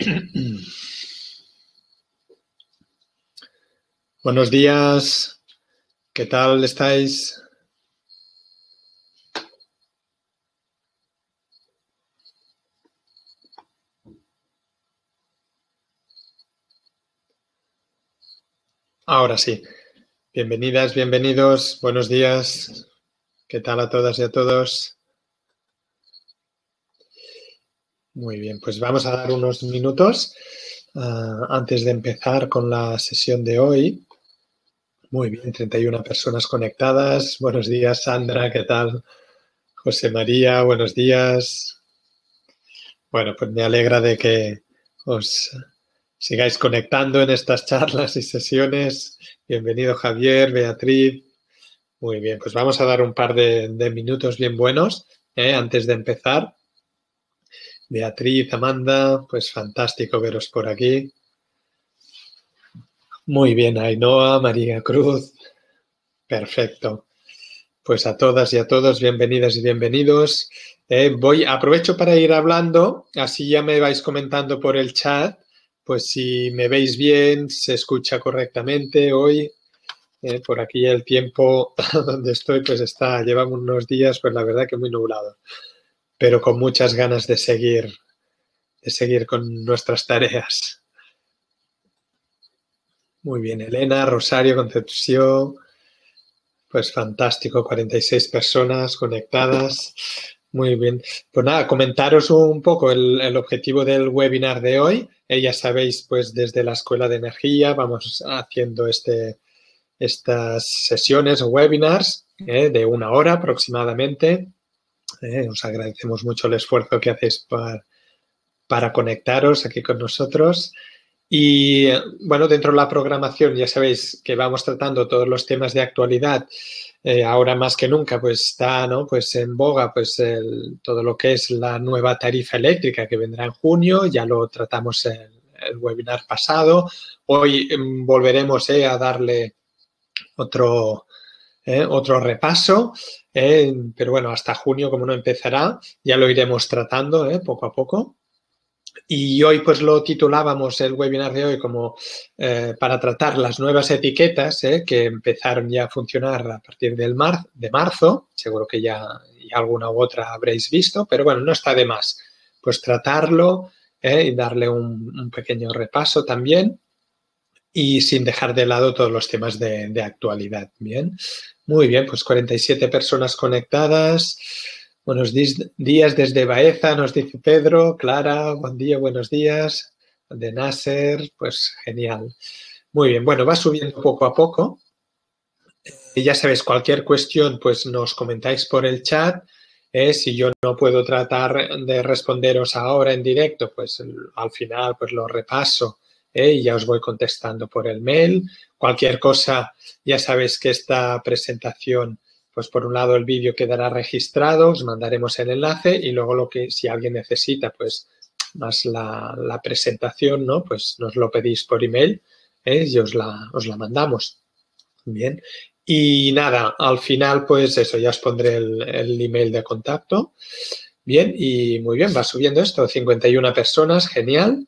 Buenos días, ¿qué tal estáis? Ahora sí, bienvenidas, bienvenidos, buenos días, ¿qué tal a todas y a todos? Muy bien, pues vamos a dar unos minutos antes de empezar con la sesión de hoy. Muy bien, 31 personas conectadas. Buenos días, Sandra, ¿qué tal? José María, buenos días. Bueno, pues me alegra de que os sigáis conectando en estas charlas y sesiones. Bienvenido Javier, Beatriz. Muy bien, pues vamos a dar un par de minutos bien buenos antes de empezar. Beatriz, Amanda, pues fantástico veros por aquí. Muy bien, Ainhoa, María Cruz. Perfecto. Pues a todas y a todos, bienvenidas y bienvenidos. Aprovecho para ir hablando, así ya me vais comentando por el chat, pues si me veis bien, se escucha correctamente hoy. Por aquí el tiempo donde estoy, pues llevamos unos días, pues la verdad que muy nublado, pero con muchas ganas de seguir con nuestras tareas. Muy bien, Elena, Rosario, Concepción. Pues fantástico, 46 personas conectadas. Muy bien. Pues nada, comentaros un poco el objetivo del webinar de hoy. Ya sabéis, pues desde la Escuela de Energía vamos haciendo estas sesiones o webinars de 1 hora aproximadamente. Os agradecemos mucho el esfuerzo que hacéis para conectaros aquí con nosotros. Y bueno, dentro de la programación ya sabéis que vamos tratando todos los temas de actualidad. Ahora más que nunca pues está, ¿no?, pues en boga pues todo lo que es la nueva tarifa eléctrica que vendrá en junio. Ya lo tratamos en el webinar pasado. Hoy volveremos a darle otro repaso, pero bueno, hasta junio como no empezará, ya lo iremos tratando poco a poco. Y hoy pues lo titulábamos el webinar de hoy como para tratar las nuevas etiquetas que empezaron ya a funcionar a partir de marzo. Seguro que ya alguna u otra habréis visto, pero bueno, no está de más pues tratarlo y darle un pequeño repaso también y sin dejar de lado todos los temas de actualidad. Bien, muy bien, pues 47 personas conectadas. Buenos días desde Baeza, nos dice Pedro. Clara, buen día, buenos días. De Nasser, pues genial. Muy bien, bueno, va subiendo poco a poco. Y ya sabéis, cualquier cuestión, pues nos comentáis por el chat. Si yo no puedo tratar de responderos ahora en directo, pues al final pues lo repaso y ya os voy contestando por el mail. Cualquier cosa, ya sabéis que esta presentación, pues por un lado el vídeo quedará registrado, os mandaremos el enlace y luego si alguien necesita, pues más la presentación, ¿no?, pues nos lo pedís por email y os la mandamos. Bien. Y nada, al final, pues eso, ya os pondré el email de contacto. Bien, y muy bien, va subiendo esto, 51 personas, genial.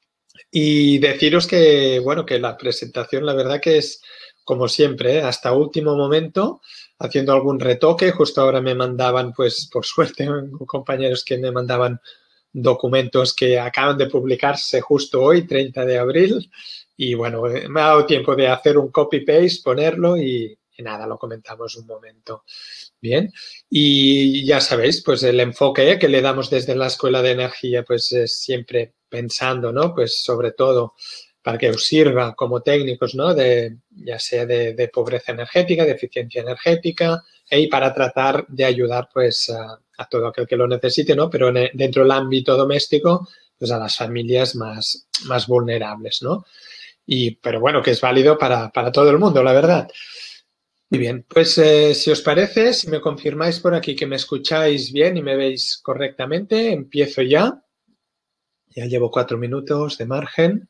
Y deciros que, bueno, que la presentación, la verdad que es, como siempre, hasta último momento, haciendo algún retoque. Justo ahora me mandaban, pues, por suerte, compañeros que me mandaban documentos que acaban de publicarse justo hoy, 30 de abril. Y bueno, me ha dado tiempo de hacer un copy-paste, ponerlo y nada, lo comentamos un momento. Bien, y ya sabéis, pues el enfoque que le damos desde la Escuela de Energía, pues es siempre pensando, ¿no?, pues sobre todo para que os sirva como técnicos, ¿no?, ya sea de pobreza energética, de eficiencia energética, y para tratar de ayudar, pues, a todo aquel que lo necesite, ¿no?, pero dentro del ámbito doméstico, pues a las familias más vulnerables, ¿no? Pero bueno, que es válido para todo el mundo, la verdad. Muy bien, pues si os parece, si me confirmáis por aquí que me escucháis bien y me veis correctamente, empiezo ya. Ya llevo 4 minutos de margen.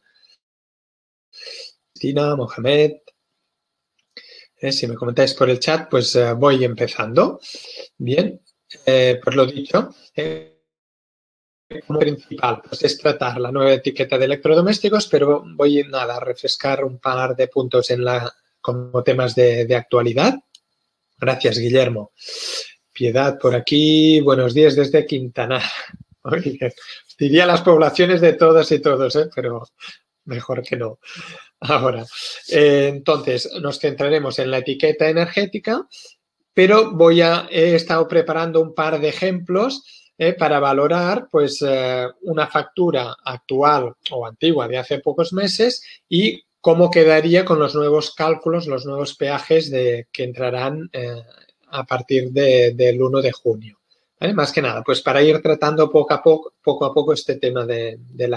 Tina, Mohamed. Si me comentáis por el chat, pues voy empezando. Bien, pues lo dicho. como principal pues es tratar la nueva etiqueta de electrodomésticos, pero voy a refrescar un par de puntos como temas de actualidad. Gracias, Guillermo. Piedad por aquí. Buenos días desde Quintana. Oye, diría las poblaciones de todas y todos, pero mejor que no. Ahora, entonces, nos centraremos en la etiqueta energética, pero he estado preparando un par de ejemplos para valorar pues, una factura actual o antigua de hace pocos meses y cómo quedaría con los nuevos cálculos, los nuevos peajes que entrarán a partir del 1 de junio. ¿Vale? Más que nada, pues para ir tratando poco a poco este tema de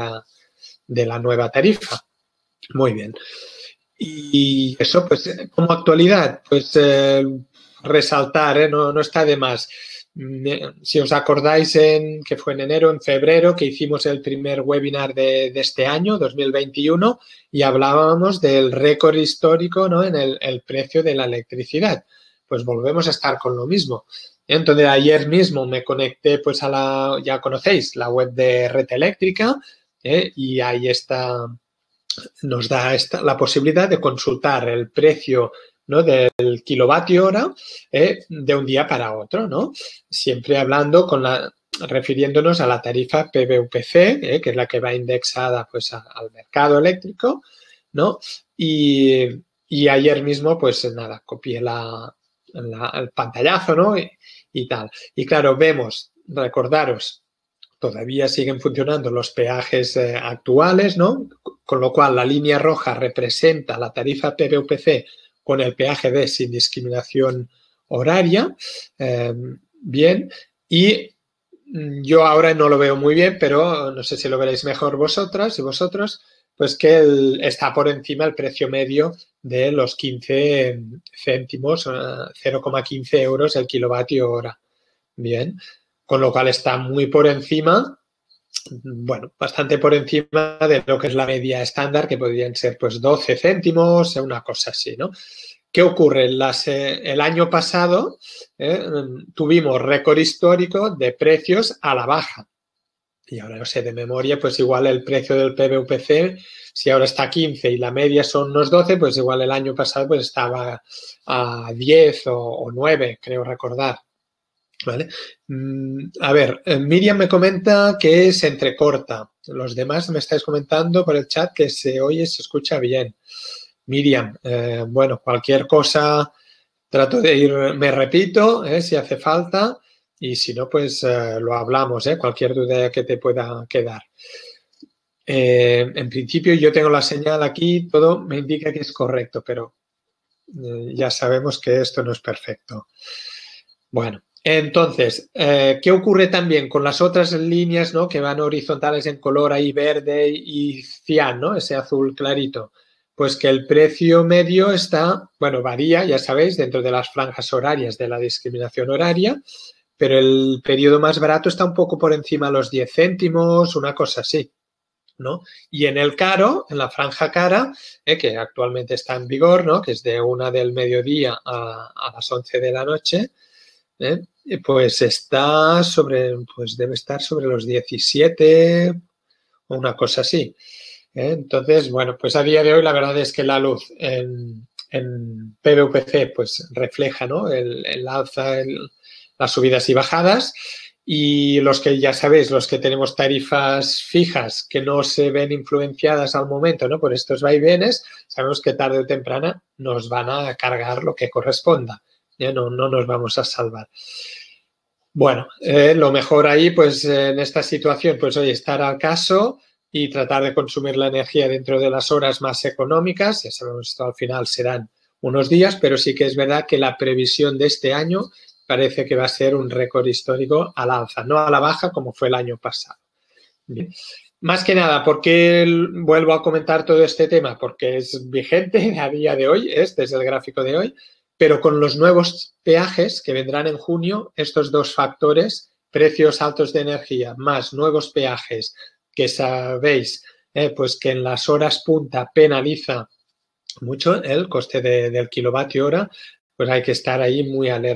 la nueva tarifa. Muy bien. Y eso, pues, como actualidad, pues resaltar, no está de más. Si os acordáis que fue en enero, en febrero, que hicimos el primer webinar de este año, 2021, y hablábamos del récord histórico, ¿no?, en el precio de la electricidad. Pues volvemos a estar con lo mismo. Entonces, ayer mismo me conecté pues ya conocéis, la web de Red Eléctrica, y ahí nos da la posibilidad de consultar el precio, ¿no?, del kilovatio hora de un día para otro, ¿no? Siempre hablando refiriéndonos a la tarifa PVPC, que es la que va indexada pues al mercado eléctrico, ¿no? Y ayer mismo, pues nada, copié el pantallazo, ¿no? Y tal. Y claro, recordaros, todavía siguen funcionando los peajes actuales, ¿no? Con lo cual la línea roja representa la tarifa PVPC con el peaje de sin discriminación horaria. Bien, y yo ahora no lo veo muy bien, pero no sé si lo veréis mejor vosotras y vosotros, pues que está por encima el precio medio de los 15 céntimos, 0,15 euros el kilovatio hora. Bien, con lo cual está muy por encima, bueno, bastante por encima de lo que es la media estándar, que podrían ser pues 12 céntimos, una cosa así, ¿no? ¿Qué ocurre? El año pasado tuvimos récord histórico de precios a la baja. Y ahora no sé de memoria, pues igual el precio del PVPC, si ahora está a 15 y la media son unos 12, pues igual el año pasado pues estaba a 10 o 9, creo recordar. ¿Vale? A ver, Miriam me comenta que se entrecorta. Los demás me estáis comentando por el chat que se oye, se escucha bien. Miriam, bueno, cualquier cosa trato de me repito, si hace falta, y si no, pues lo hablamos, cualquier duda que te pueda quedar. En principio yo tengo la señal aquí, todo me indica que es correcto, pero ya sabemos que esto no es perfecto. Bueno, entonces, ¿qué ocurre también con las otras líneas, ¿no?, que van horizontales en color ahí verde y cian, ¿no?, ese azul clarito? Pues que el precio medio varía, ya sabéis, dentro de las franjas horarias de la discriminación horaria, pero el periodo más barato está un poco por encima de los 10 céntimos, una cosa así, ¿no? Y en el caro, en la franja cara, que actualmente está en vigor, ¿no?, que es de 1 del mediodía a las 11 de la noche, pues debe estar sobre los 17 o una cosa así. Entonces, bueno, pues a día de hoy la verdad es que la luz en PVPC pues refleja, ¿no?, el alza, las subidas y bajadas, y los que ya sabéis, los que tenemos tarifas fijas que no se ven influenciadas al momento, ¿no?, por estos vaivenes, sabemos que tarde o temprano nos van a cargar lo que corresponda. No nos vamos a salvar. Bueno, lo mejor ahí, pues en esta situación, pues oye, estar al caso y tratar de consumir la energía dentro de las horas más económicas. Ya sabemos, esto al final serán unos días, pero sí que es verdad que la previsión de este año parece que va a ser un récord histórico al alza, no a la baja como fue el año pasado. Bien. Más que nada, ¿por qué vuelvo a comentar todo este tema? Porque es vigente a día de hoy, este es el gráfico de hoy, pero con los nuevos peajes que vendrán en junio, estos dos factores, precios altos de energía más nuevos peajes, que sabéis pues que en las horas punta penaliza mucho el coste del kilovatio hora, pues hay que estar ahí muy alerta.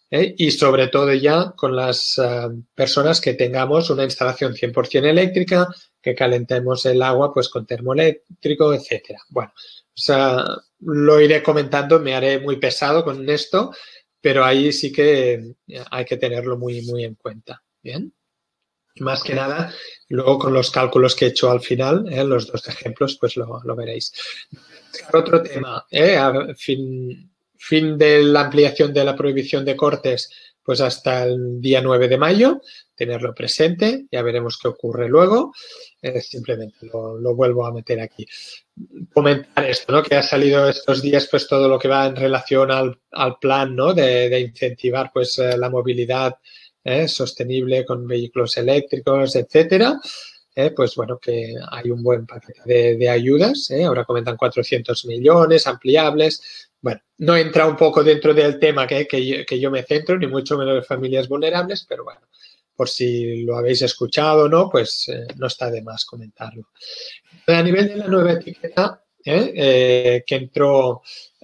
Y sobre todo ya con las personas que tengamos una instalación 100% eléctrica, que calentemos el agua pues con termoeléctrico, etcétera. Bueno, o sea, lo iré comentando, me haré muy pesado con esto, pero ahí sí que hay que tenerlo muy, muy en cuenta. Bien. Y más que nada, luego con los cálculos que he hecho al final, los dos ejemplos, pues lo veréis. Otro tema, a fin de la ampliación de la prohibición de cortes, pues hasta el día 9 de mayo, tenerlo presente, ya veremos qué ocurre luego. Simplemente lo vuelvo a meter aquí. Comentar esto, ¿no? Que ha salido estos días pues todo lo que va en relación al plan, ¿no? De incentivar pues la movilidad sostenible con vehículos eléctricos, etcétera. Pues bueno, que hay un buen paquete de ayudas. Ahora comentan 400 millones ampliables. Bueno, no entra un poco dentro del tema que yo me centro, ni mucho menos de familias vulnerables, pero bueno, por si lo habéis escuchado o no, pues no está de más comentarlo. A nivel de la nueva etiqueta, que entró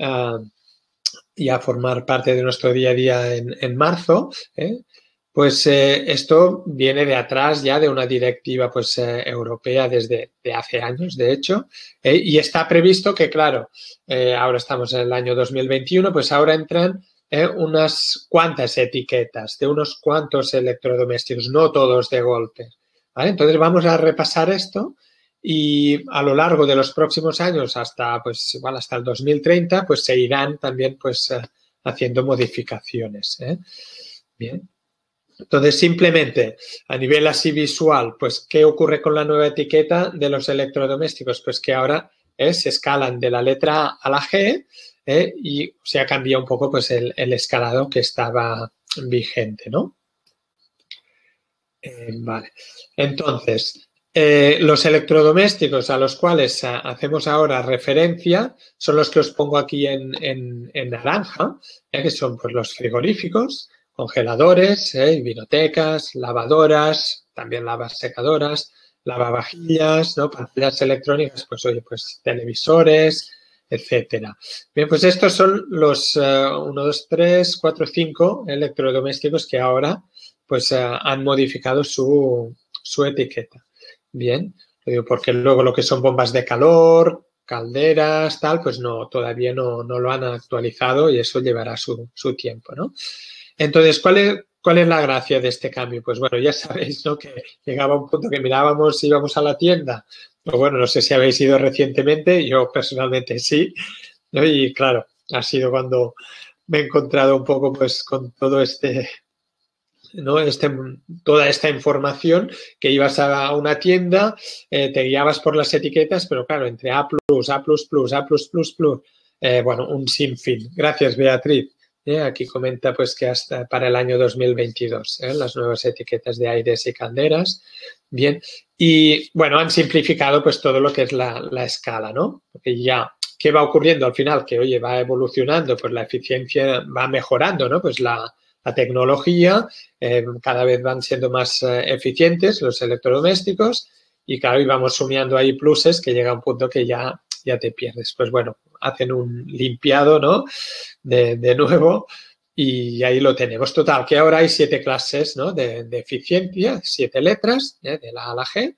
ya a formar parte de nuestro día a día en marzo, pues esto viene de atrás ya de una directiva pues europea desde de hace años, de hecho, y está previsto que, claro, ahora estamos en el año 2021, pues ahora entran unas cuantas etiquetas de unos cuantos electrodomésticos, no todos de golpe, ¿vale? Entonces vamos a repasar esto y a lo largo de los próximos años hasta pues igual hasta el 2030 pues se irán también pues haciendo modificaciones. Bien. Entonces, simplemente a nivel así visual, pues, ¿qué ocurre con la nueva etiqueta de los electrodomésticos? Pues que ahora se escalan de la letra A a la G y se ha cambiado un poco pues el escalado que estaba vigente, ¿no? Vale. Entonces, los electrodomésticos a los cuales hacemos ahora referencia son los que os pongo aquí en naranja, que son pues, los frigoríficos, congeladores, vinotecas, lavadoras, también lavas secadoras, lavavajillas, ¿no? Pantallas electrónicas, pues oye, pues televisores, etcétera. Bien, pues estos son los 1, 2, 3, 4, 5 electrodomésticos que ahora pues han modificado su etiqueta. Bien, porque luego lo que son bombas de calor, calderas, tal, pues no, todavía no lo han actualizado y eso llevará su tiempo, ¿no? Entonces, ¿cuál es la gracia de este cambio? Pues bueno, ya sabéis, ¿no? Que llegaba un punto que mirábamos, íbamos a la tienda, o bueno, no sé si habéis ido recientemente, yo personalmente sí, ¿no? Y claro, ha sido cuando me he encontrado un poco pues con todo ¿no? Toda esta información que ibas a una tienda, te guiabas por las etiquetas, pero claro, entre A+, A++, A++, bueno, un sinfín. Gracias, Beatriz. Aquí comenta pues que hasta para el año 2022, las nuevas etiquetas de aires y calderas. Bien, y bueno, han simplificado pues todo lo que es la escala, ¿no? Porque ya, ¿qué va ocurriendo al final? Que, oye, va evolucionando, pues la eficiencia va mejorando, ¿no? Pues la tecnología, cada vez van siendo más eficientes los electrodomésticos y claro, y vamos sumiendo ahí pluses que llega a un punto que ya te pierdes. Pues bueno, hacen un limpiado, ¿no? De nuevo y ahí lo tenemos. Total, que ahora hay 7 clases, ¿no? de eficiencia, 7 letras, de la A a la G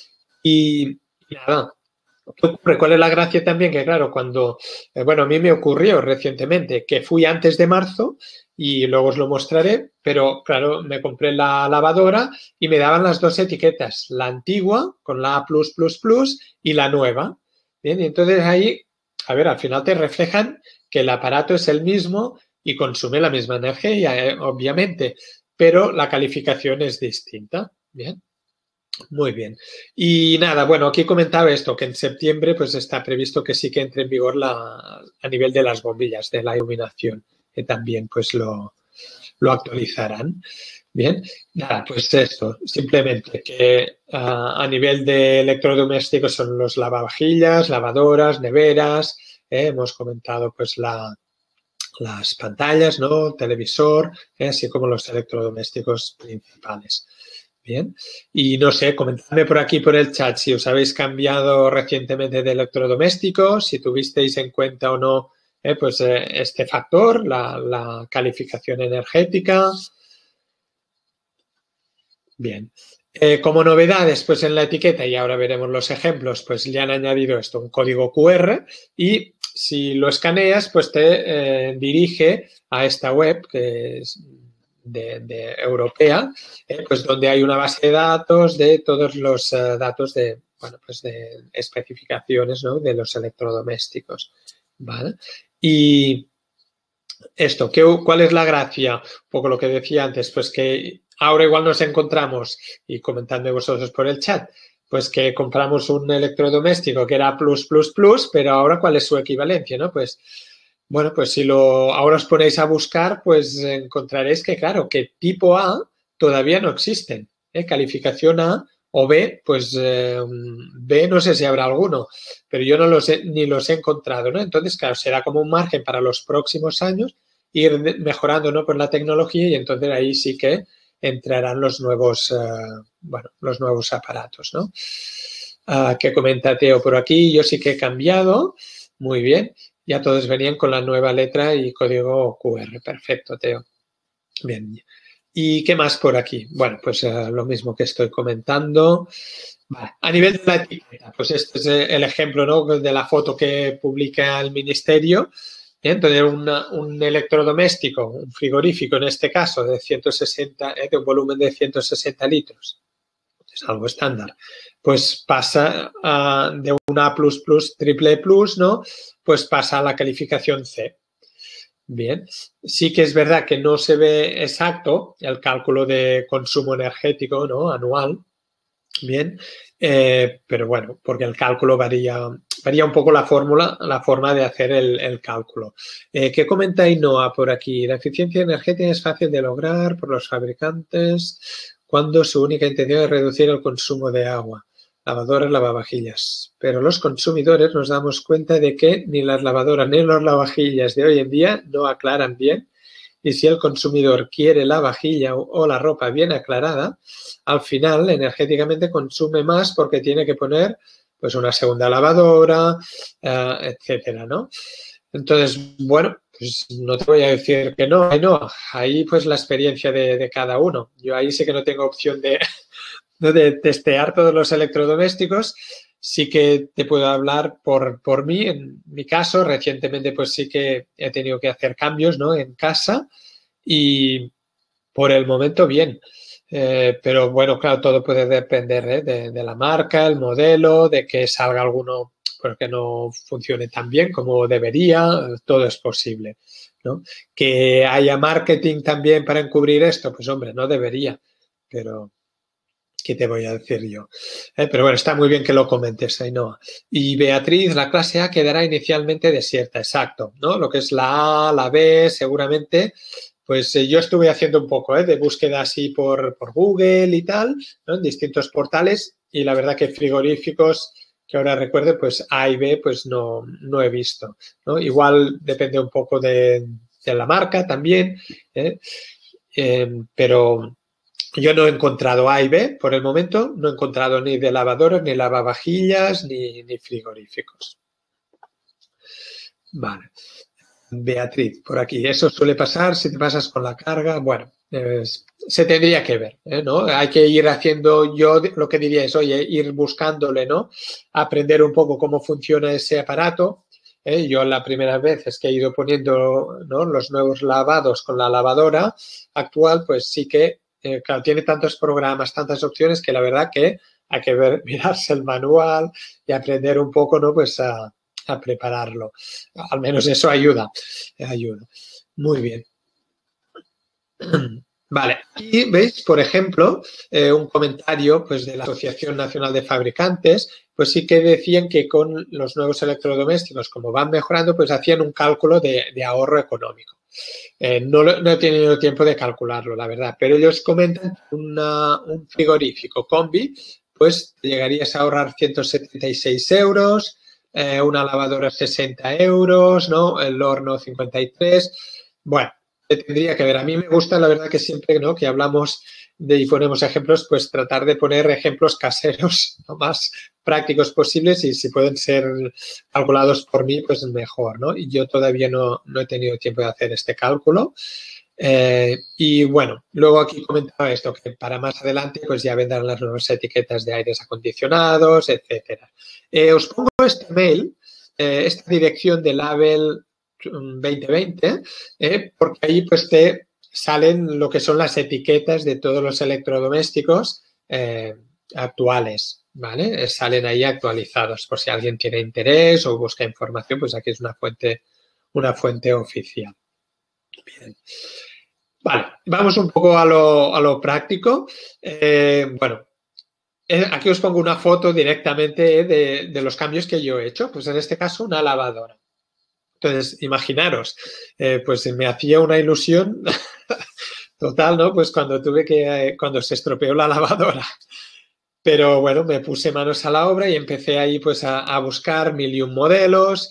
y nada. ¿Qué ocurre? ¿Cuál es la gracia también? Que claro, cuando, bueno, a mí me ocurrió recientemente que fui antes de marzo y luego os lo mostraré, pero claro, me compré la lavadora y me daban las dos etiquetas, la antigua con la A++ y la nueva. Bien, y entonces ahí, a ver, al final te reflejan que el aparato es el mismo y consume la misma energía, obviamente, pero la calificación es distinta. Bien. Muy bien. Y nada, bueno, aquí comentaba esto, que en septiembre pues está previsto que sí que entre en vigor a nivel de las bombillas, de la iluminación, que también pues lo actualizarán. Bien, nada, pues esto, simplemente que a nivel de electrodomésticos son los lavavajillas, lavadoras, neveras, hemos comentado pues las pantallas, ¿no? Televisor, así como los electrodomésticos principales. Bien, y no sé, comentadme por aquí por el chat si os habéis cambiado recientemente de electrodoméstico, si tuvisteis en cuenta o no pues este factor, la calificación energética. Bien. Como novedades, pues en la etiqueta, y ahora veremos los ejemplos, pues le han añadido esto, un código QR, y si lo escaneas, pues te dirige a esta web que es de europea, pues donde hay una base de datos de todos los datos de, bueno, pues de especificaciones, ¿no?, de los electrodomésticos, ¿vale? Y esto, ¿cuál es la gracia? Un poco lo que decía antes, pues que ahora igual nos encontramos, y comentadme vosotros por el chat, pues que compramos un electrodoméstico que era plus, plus, plus, pero ahora ¿cuál es su equivalencia, no? Pues, bueno, pues si ahora os ponéis a buscar, pues encontraréis que, claro, que tipo A todavía no existen. Calificación A o B, pues B no sé si habrá alguno, pero yo no ni los he encontrado, ¿no? Entonces, claro, será como un margen para los próximos años ir mejorando, ¿no?, por la tecnología, y entonces ahí sí que entrarán los nuevos, bueno, los nuevos aparatos, ¿no? Que comenta Teo por aquí, yo sí que he cambiado, muy bien, ya todos venían con la nueva letra y código QR, perfecto, Teo. Bien. ¿Y qué más por aquí? Bueno, pues lo mismo que estoy comentando. Vale. A nivel de la etiqueta, pues este es el ejemplo, ¿no?, de la foto que publica el ministerio. Entonces, un electrodoméstico, un frigorífico en este caso, de 160, de un volumen de 160 litros, es algo estándar, pues pasa de un A++, triple plus, ¿no?, pues pasa a la calificación C. Bien, sí que es verdad que no se ve exacto el cálculo de consumo energético, ¿no?, anual. Bien, pero bueno, porque el cálculo varía un poco la forma de hacer el cálculo. ¿Qué comenta Ainhoa por aquí? La eficiencia energética es fácil de lograr por los fabricantes cuando su única intención es reducir el consumo de agua. Lavadoras, lavavajillas. Pero los consumidores nos damos cuenta de que ni las lavadoras ni los lavavajillas de hoy en día no aclaran bien. Y si el consumidor quiere la vajilla o la ropa bien aclarada, al final energéticamente consume más porque tiene que poner pues una segunda lavadora, etcétera, ¿no? Entonces, bueno, pues no te voy a decir que no, ahí pues la experiencia de cada uno. Yo ahí sí que no tengo opción de testear todos los electrodomésticos. Sí que te puedo hablar por mí. En mi caso, recientemente pues sí que he tenido que hacer cambios, ¿no?, en casa, y por el momento bien. Pero bueno, claro, todo puede depender de la marca, el modelo, de que salga alguno porque no funcione tan bien como debería. Todo es posible, ¿no? Que haya marketing también para encubrir esto, pues hombre, no debería, pero ¿qué te voy a decir yo? Pero bueno, está muy bien que lo comentes, Ainhoa. Y Beatriz, la clase A quedará inicialmente desierta, exacto, ¿no? Lo que es la A, la B, seguramente, pues yo estuve haciendo un poco de búsqueda así por Google y tal, ¿no?, en distintos portales, y la verdad que frigoríficos que ahora recuerde, pues A y B, pues no he visto, ¿no? Igual depende un poco de la marca también, pero yo no he encontrado A y B por el momento, no he encontrado ni de lavadoras, ni lavavajillas, ni frigoríficos. Vale. Beatriz, por aquí. Eso suele pasar si te pasas con la carga. Bueno, se tendría que ver, ¿no? Hay que ir haciendo, yo lo que diría es, oye, ir buscándole, ¿no?, aprender un poco cómo funciona ese aparato. Yo la primera vez es que he ido poniendo, ¿no?, los nuevos lavados con la lavadora actual, pues sí que, claro, tiene tantos programas, tantas opciones, que la verdad que hay que mirarse el manual y aprender un poco, ¿no?, pues a prepararlo. Al menos eso ayuda. Muy bien. Vale, aquí veis, por ejemplo, un comentario pues de la Asociación Nacional de Fabricantes, pues sí que decían que con los nuevos electrodomésticos, como van mejorando, pues hacían un cálculo de ahorro económico. No he tenido tiempo de calcularlo, la verdad, pero ellos comentan que un frigorífico combi, pues llegarías a ahorrar 176 euros, una lavadora 60 euros, ¿no?, el horno 53. Bueno, tendría que ver. A mí me gusta, la verdad, que siempre, ¿no?, que hablamos y ponemos ejemplos, pues tratar de poner ejemplos caseros lo más prácticos posibles y si pueden ser calculados por mí, pues mejor, ¿no? Y yo todavía no he tenido tiempo de hacer este cálculo. Y bueno, luego aquí comentaba esto, que para más adelante pues ya vendrán las nuevas etiquetas de aires acondicionados, etcétera. Os pongo este mail, esta dirección de Label 2020, porque ahí pues te salen lo que son las etiquetas de todos los electrodomésticos actuales, ¿vale? Salen ahí actualizados por si alguien tiene interés o busca información, pues aquí es una fuente oficial. Bien. Vale, vamos un poco a lo práctico. Bueno, aquí os pongo una foto directamente de los cambios que yo he hecho. Pues en este caso, una lavadora. Entonces, imaginaros, pues me hacía una ilusión total, ¿no? Pues cuando se estropeó la lavadora. Pero bueno, me puse manos a la obra y empecé ahí pues a buscar 1001 modelos.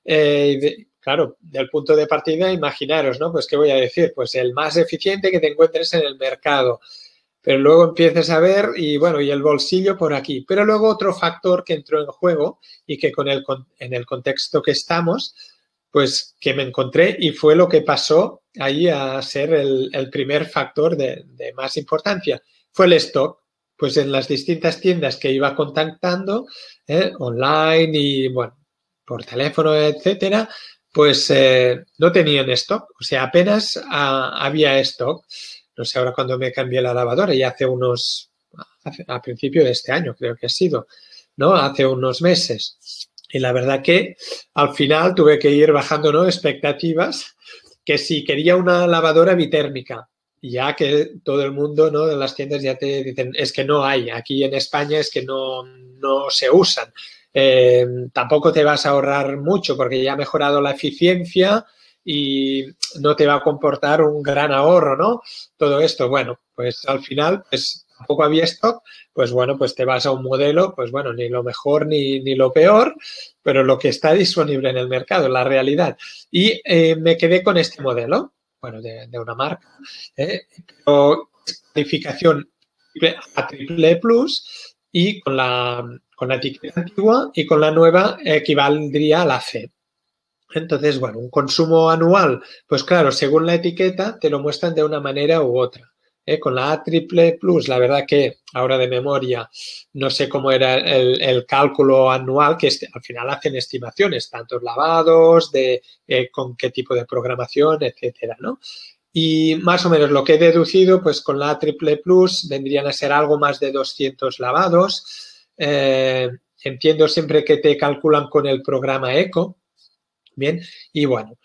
Claro, del punto de partida, imaginaros, ¿no? Pues, ¿qué voy a decir? Pues el más eficiente que te encuentres en el mercado. Pero luego empiezas a ver y, bueno, y el bolsillo por aquí. Pero luego otro factor que entró en juego y que en el contexto que estamos, pues que me encontré y fue lo que pasó ahí a ser el primer factor de más importancia. Fue el stock. Pues en las distintas tiendas que iba contactando, online y, bueno, por teléfono, etcétera, pues no tenían stock. O sea, apenas había stock. No sé ahora cuando me cambié la lavadora, y a principio de este año creo que ha sido, ¿no? Hace unos meses. Y la verdad que al final tuve que ir bajando, ¿no? Expectativas, que si quería una lavadora bitérmica, ya que todo el mundo, ¿no? De las tiendas ya te dicen, es que no hay, aquí en España es que no se usan. Tampoco te vas a ahorrar mucho porque ya ha mejorado la eficiencia y no te va a comportar un gran ahorro, ¿no? Todo esto, bueno, pues al final, pues tampoco había stock, pues bueno, pues te vas a un modelo, pues bueno, ni lo mejor ni lo peor, pero lo que está disponible en el mercado, la realidad. Y me quedé con este modelo, bueno, de una marca, pero calificación A++ y con la etiqueta antigua y con la nueva equivaldría a la C. Entonces, bueno, un consumo anual, pues claro, según la etiqueta te lo muestran de una manera u otra. Con la A++, la verdad que ahora de memoria no sé cómo era el cálculo anual, que al final hacen estimaciones, tantos lavados, de con qué tipo de programación, etcétera, ¿no? Y más o menos lo que he deducido, pues con la A++ vendrían a ser algo más de 200 lavados. Entiendo siempre que te calculan con el programa ECO. Bien, y bueno,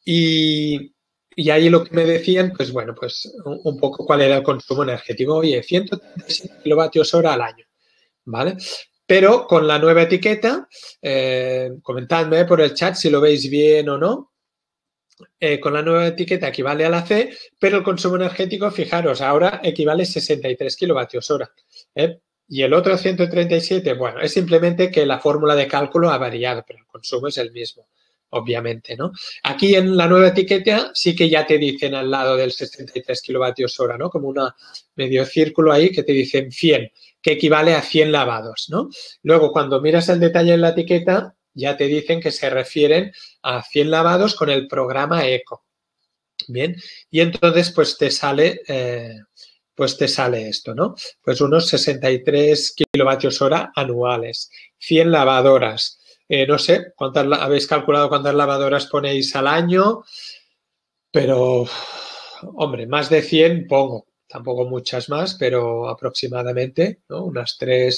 y ahí lo que me decían, pues bueno, pues un poco cuál era el consumo energético. Oye, 137 kilovatios hora al año, ¿vale? Pero con la nueva etiqueta, comentadme por el chat si lo veis bien o no. Con la nueva etiqueta equivale a la C, pero el consumo energético, fijaros, ahora equivale a 63 kilovatios hora. Y el otro 137, bueno, es simplemente que la fórmula de cálculo ha variado, pero el consumo es el mismo, obviamente, ¿no? Aquí en la nueva etiqueta sí que ya te dicen al lado del 63 kilovatios hora, ¿no? Como un medio círculo ahí que te dicen 100, que equivale a 100 lavados, ¿no? Luego, cuando miras el detalle en la etiqueta, ya te dicen que se refieren a 100 lavados con el programa ECO. Bien, y entonces pues te sale esto, ¿no? Pues unos 63 kilovatios hora anuales, 100 lavadoras. No sé, habéis calculado cuántas lavadoras ponéis al año, pero, hombre, más de 100 pongo. Tampoco muchas más, pero aproximadamente, ¿no? Unas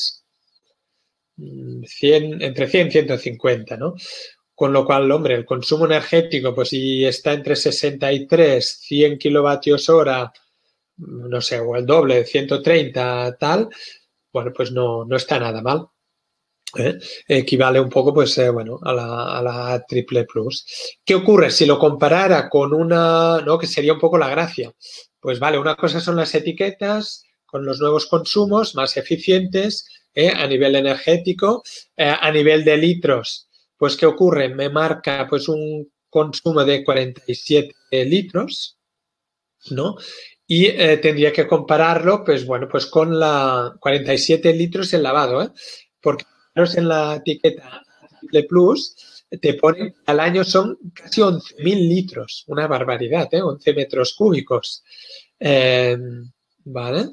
100, entre 100 y 150, ¿no? Con lo cual, hombre, el consumo energético, pues si está entre 63, 100 kilovatios hora, no sé, o el doble, 130, tal, bueno, pues no está nada mal. Equivale un poco, pues, bueno, a la A++. ¿Qué ocurre si lo comparara con una, ¿no? Que sería un poco la gracia? Pues vale, una cosa son las etiquetas con los nuevos consumos más eficientes a nivel energético, a nivel de litros. Pues, ¿qué ocurre? Me marca pues un consumo de 47 litros, ¿no? Y tendría que compararlo, pues bueno, pues con la 47 litros el lavado, porque fijaros en la etiqueta Triple Plus, te ponen al año son casi 11.000 litros, una barbaridad, 11 metros cúbicos. ¿Vale?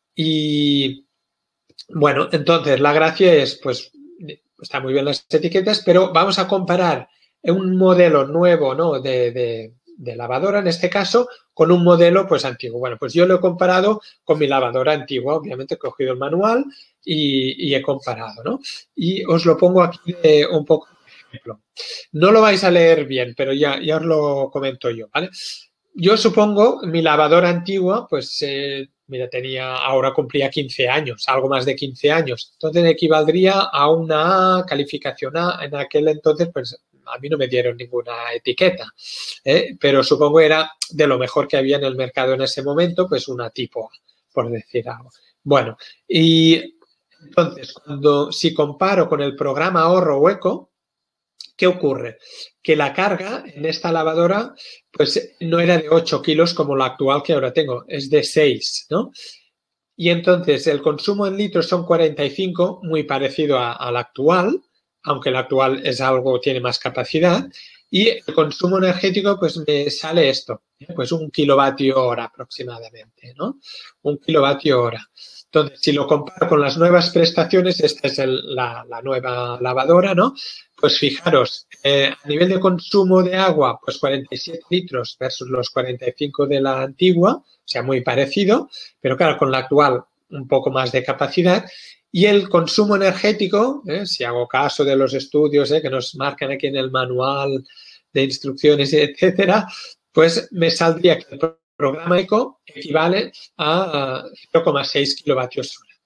Y bueno, entonces la gracia es, pues, está muy bien las etiquetas, pero vamos a comparar un modelo nuevo, ¿no? de lavadora, en este caso, con un modelo, pues, antiguo. Bueno, pues yo lo he comparado con mi lavadora antigua. Obviamente he cogido el manual y he comparado, ¿no? Y os lo pongo aquí un poco de ejemplo. No lo vais a leer bien, pero ya os lo comento yo, ¿vale? Yo supongo, mi lavadora antigua, pues, mira, ahora cumplía 15 años, algo más de 15 años. Entonces equivaldría a una A, calificación A. En aquel entonces, pues, a mí no me dieron ninguna etiqueta, pero supongo era de lo mejor que había en el mercado en ese momento, pues una tipo A, por decir algo. Bueno, y entonces, si comparo con el programa Ahorro Hueco, ¿qué ocurre? Que la carga en esta lavadora pues no era de 8 kilos como la actual que ahora tengo, es de 6, ¿no? Y entonces el consumo en litros son 45, muy parecido a la actual, aunque la actual tiene más capacidad. Y el consumo energético, pues me sale esto, pues 1 kilovatio hora aproximadamente, ¿no? 1 kilovatio hora. Entonces, si lo comparo con las nuevas prestaciones, esta es la nueva lavadora, ¿no? Pues fijaros, a nivel de consumo de agua, pues 47 litros versus los 45 de la antigua, o sea, muy parecido, pero claro, con la actual un poco más de capacidad. Y el consumo energético, si hago caso de los estudios que nos marcan aquí en el manual de instrucciones, etcétera, pues me saldría que el programa ECO equivale a 0,6 kilovatios hora.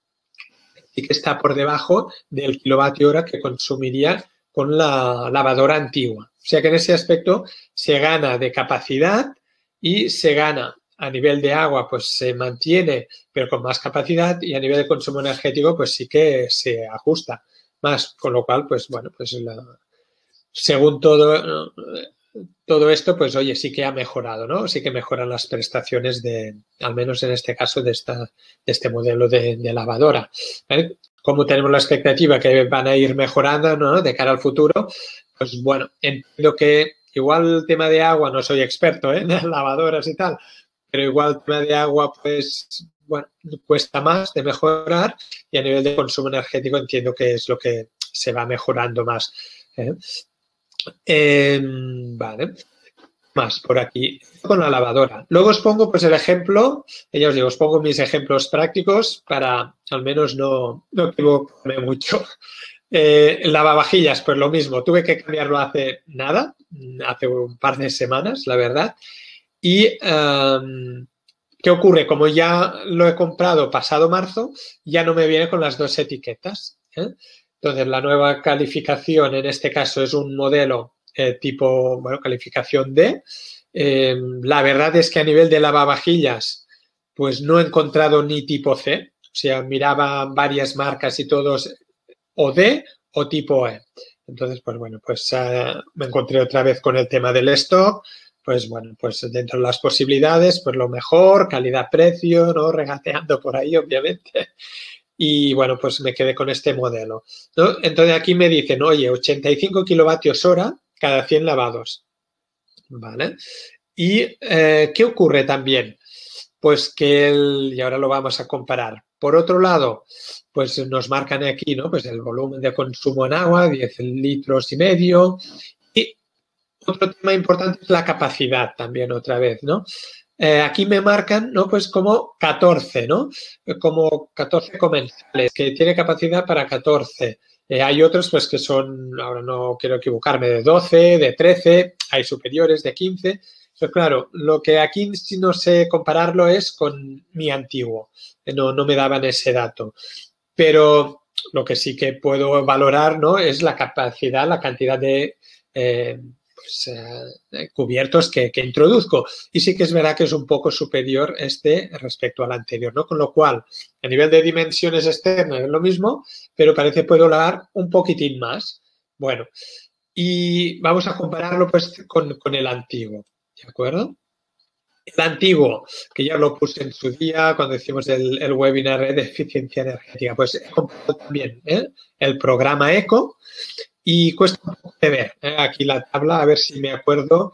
Y que está por debajo del kilovatio hora que consumiría con la lavadora antigua. O sea que en ese aspecto se gana de capacidad y se gana a nivel de agua, pues se mantiene, pero con más capacidad, y a nivel de consumo energético, pues sí que se ajusta más. Con lo cual, pues bueno, pues según todo esto, pues oye, sí que ha mejorado, ¿no? Sí que mejoran las prestaciones al menos en este caso, de este modelo de lavadora. ¿Vale? Como tenemos la expectativa que van a ir mejorando, ¿no? De cara al futuro, pues bueno, entiendo que igual el tema de agua, no soy experto en lavadoras y tal, pero igual el tema de agua, pues, bueno, cuesta más de mejorar, y a nivel de consumo energético entiendo que es lo que se va mejorando más. Vale, más por aquí con la lavadora. Luego os pongo pues el ejemplo, ya os digo, os pongo mis ejemplos prácticos para al menos no equivocarme mucho. Lavavajillas, pues lo mismo, tuve que cambiarlo hace nada, hace un par de semanas, la verdad. Y ¿qué ocurre? Como ya lo he comprado pasado marzo, ya no me viene con las dos etiquetas. Entonces, la nueva calificación en este caso es un modelo tipo, bueno, calificación D. La verdad es que a nivel de lavavajillas, pues no he encontrado ni tipo C. O sea, miraba varias marcas y todos o D o tipo E. Entonces, pues bueno, pues me encontré otra vez con el tema del stock. Pues bueno, pues dentro de las posibilidades, pues lo mejor, calidad-precio, ¿no? Regateando por ahí, obviamente. Y bueno, pues me quedé con este modelo, ¿no? Entonces aquí me dicen, oye, 85 kilovatios hora cada 100 lavados, ¿vale? ¿Y qué ocurre también? Pues que y ahora lo vamos a comparar. Por otro lado, pues nos marcan aquí, ¿no? Pues el volumen de consumo en agua, 10 litros y medio. Y otro tema importante es la capacidad también, otra vez, ¿no? Aquí me marcan, ¿no? Pues como 14, ¿no? Como 14 comensales, que tiene capacidad para 14. Hay otros, pues, que son, ahora no quiero equivocarme, de 12, de 13, hay superiores de 15. Pero claro, lo que aquí sí no sé compararlo es con mi antiguo. No me daban ese dato. Pero lo que sí que puedo valorar, ¿no? Es la capacidad, la cantidad de cubiertos que introduzco. Y sí que es verdad que es un poco superior respecto al anterior, ¿no? Con lo cual, a nivel de dimensiones externas es lo mismo, pero parece que puedo lavar un poquitín más. Bueno, y vamos a compararlo pues con el antiguo, ¿de acuerdo? El antiguo, que ya lo puse en su día cuando hicimos el webinar de eficiencia energética, pues he comprado también el programa ECO y cuesta un poco de ver. Aquí la tabla, a ver si me acuerdo.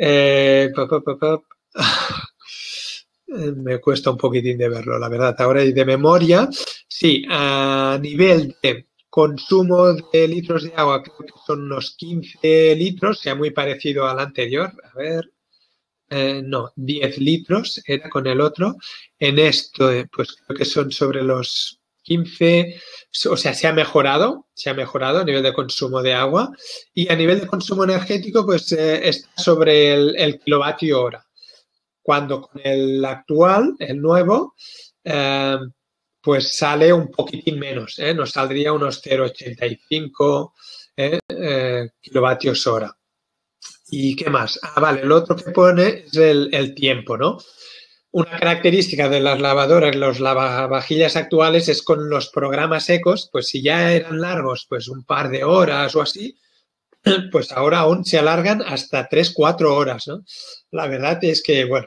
Me cuesta un poquitín de verlo, la verdad. Ahora y de memoria, sí, a nivel de consumo de litros de agua, creo que son unos 15 litros, sea muy parecido al anterior. A ver. No, 10 litros era con el otro. En esto, pues creo que son sobre los 15, o sea, se ha mejorado a nivel de consumo de agua y a nivel de consumo energético, pues está sobre el kilovatio hora. Cuando con el actual, el nuevo, pues sale un poquitín menos, nos saldría unos 0,85 kilovatios hora. ¿Y qué más? Vale, lo otro que pone es el tiempo, ¿no? Una característica de las lavadoras, los lavavajillas actuales es con los programas ecos, pues si ya eran largos, pues un par de horas o así, pues ahora aún se alargan hasta 3-4 horas, ¿no? La verdad es que, bueno,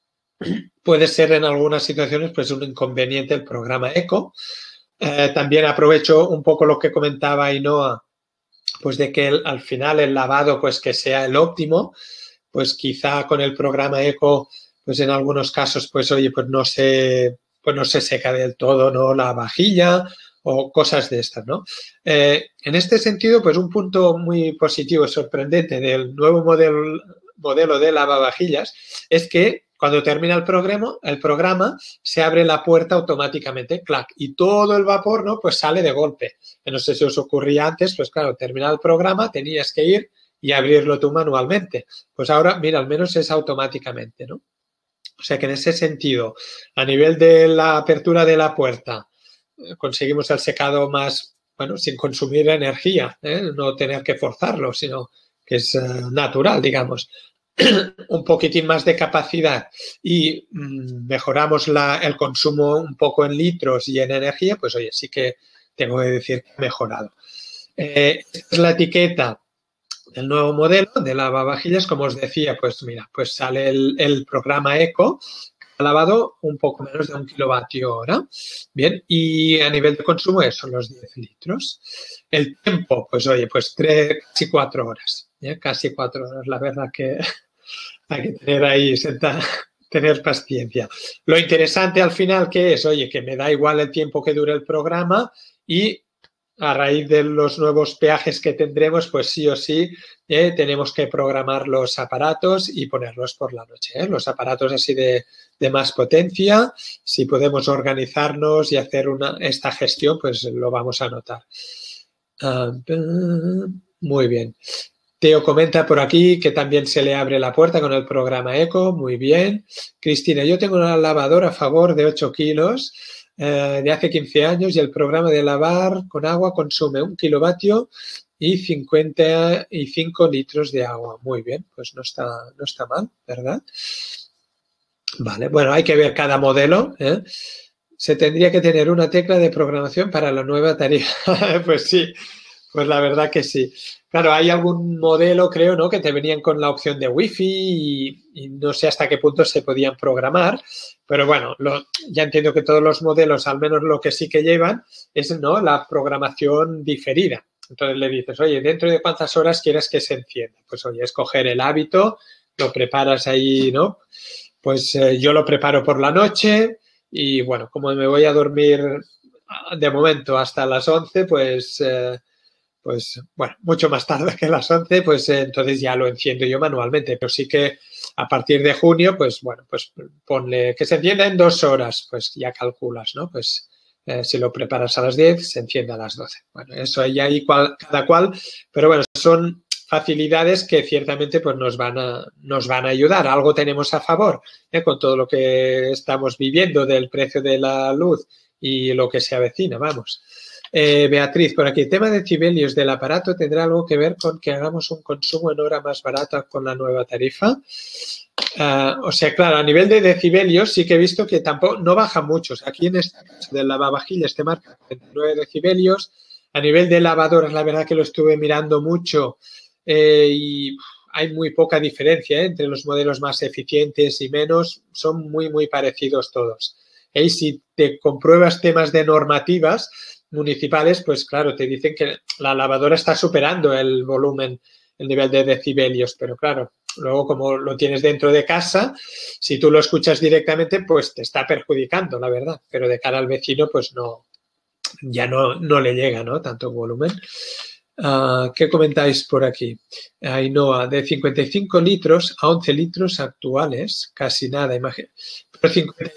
puede ser en algunas situaciones pues un inconveniente el programa eco. También aprovecho un poco lo que comentaba Ainhoa, pues de que al final el lavado pues que sea el óptimo, pues quizá con el programa eco, pues en algunos casos, pues oye, pues no se seca del todo, ¿no? La vajilla o cosas de estas, ¿no? En este sentido, pues un punto muy positivo, sorprendente del nuevo modelo de lavavajillas es que cuando termina el programa se abre la puerta automáticamente, clac, y todo el vapor, ¿no? Pues sale de golpe. No sé si os ocurría antes, pues claro, terminaba el programa, tenías que ir y abrirlo tú manualmente. Pues ahora, mira, al menos es automáticamente, ¿no? O sea que en ese sentido, a nivel de la apertura de la puerta, conseguimos el secado más, bueno, sin consumir energía, no tener que forzarlo, sino que es natural, digamos. Un poquitín más de capacidad y mejoramos el consumo un poco en litros y en energía, pues oye, sí que tengo que decir que ha mejorado. Esta es la etiqueta del nuevo modelo de lavavajillas, como os decía, pues mira, pues sale el programa ECO, ha lavado un poco menos de 1 kilovatio hora. Bien, y a nivel de consumo son los 10 litros. El tiempo, pues oye, pues casi 4 horas, casi 4 horas, la verdad que hay que tener ahí, tener paciencia. Lo interesante al final que es, oye, que me da igual el tiempo que dure el programa y a raíz de los nuevos peajes que tendremos, pues sí o sí tenemos que programar los aparatos y ponerlos por la noche. Los aparatos así de más potencia, si podemos organizarnos y hacer esta gestión, pues lo vamos a notar. Muy bien. Teo comenta por aquí que también se le abre la puerta con el programa ECO. Muy bien. Cristina, yo tengo una lavadora a favor de 8 kilos de hace 15 años y el programa de lavar con agua consume 1 kilovatio y 55 litros de agua. Muy bien, pues no está mal, ¿verdad? Vale, bueno, hay que ver cada modelo. Se tendría que tener una tecla de programación para la nueva tarifa. Pues sí, pues la verdad que sí. Claro, hay algún modelo, creo, ¿no? Que te venían con la opción de Wi-Fi y no sé hasta qué punto se podían programar, pero bueno, ya entiendo que todos los modelos, al menos lo que sí que llevan, es, ¿no? La programación diferida. Entonces le dices, oye, ¿dentro de cuántas horas quieres que se encienda? Pues oye, escoger el hábito, lo preparas ahí, ¿no? Pues yo lo preparo por la noche y bueno, como me voy a dormir de momento hasta las 11, pues bueno, mucho más tarde que las 11, pues entonces ya lo enciendo yo manualmente, pero sí que a partir de junio, pues bueno, pues ponle que se encienda en 2 horas, pues ya calculas, ¿no? Pues si lo preparas a las 10, se enciende a las 12. Bueno, eso ya ahí cada cual, pero bueno, son facilidades que ciertamente pues nos van a ayudar. Algo tenemos a favor con todo lo que estamos viviendo del precio de la luz y lo que se avecina, vamos. Beatriz, por aquí, el tema de decibelios del aparato tendrá algo que ver con que hagamos un consumo en hora más barata con la nueva tarifa. O sea, claro, a nivel de decibelios sí que he visto que tampoco no baja mucho. Aquí en este caso del lavavajillas te marca 39 decibelios. A nivel de lavadoras, la verdad que lo estuve mirando mucho y hay muy poca diferencia entre los modelos más eficientes y menos, son muy, muy parecidos todos. Y si te compruebas temas de normativas municipales, pues claro, te dicen que la lavadora está superando el volumen, el nivel de decibelios, pero claro, luego como lo tienes dentro de casa, si tú lo escuchas directamente, pues te está perjudicando, la verdad, pero de cara al vecino, pues no, ya no le llega, ¿no? Tanto volumen. ¿Qué comentáis por aquí? Ainhoa, de 55 litros a 11 litros actuales, casi nada, imagínate. Pero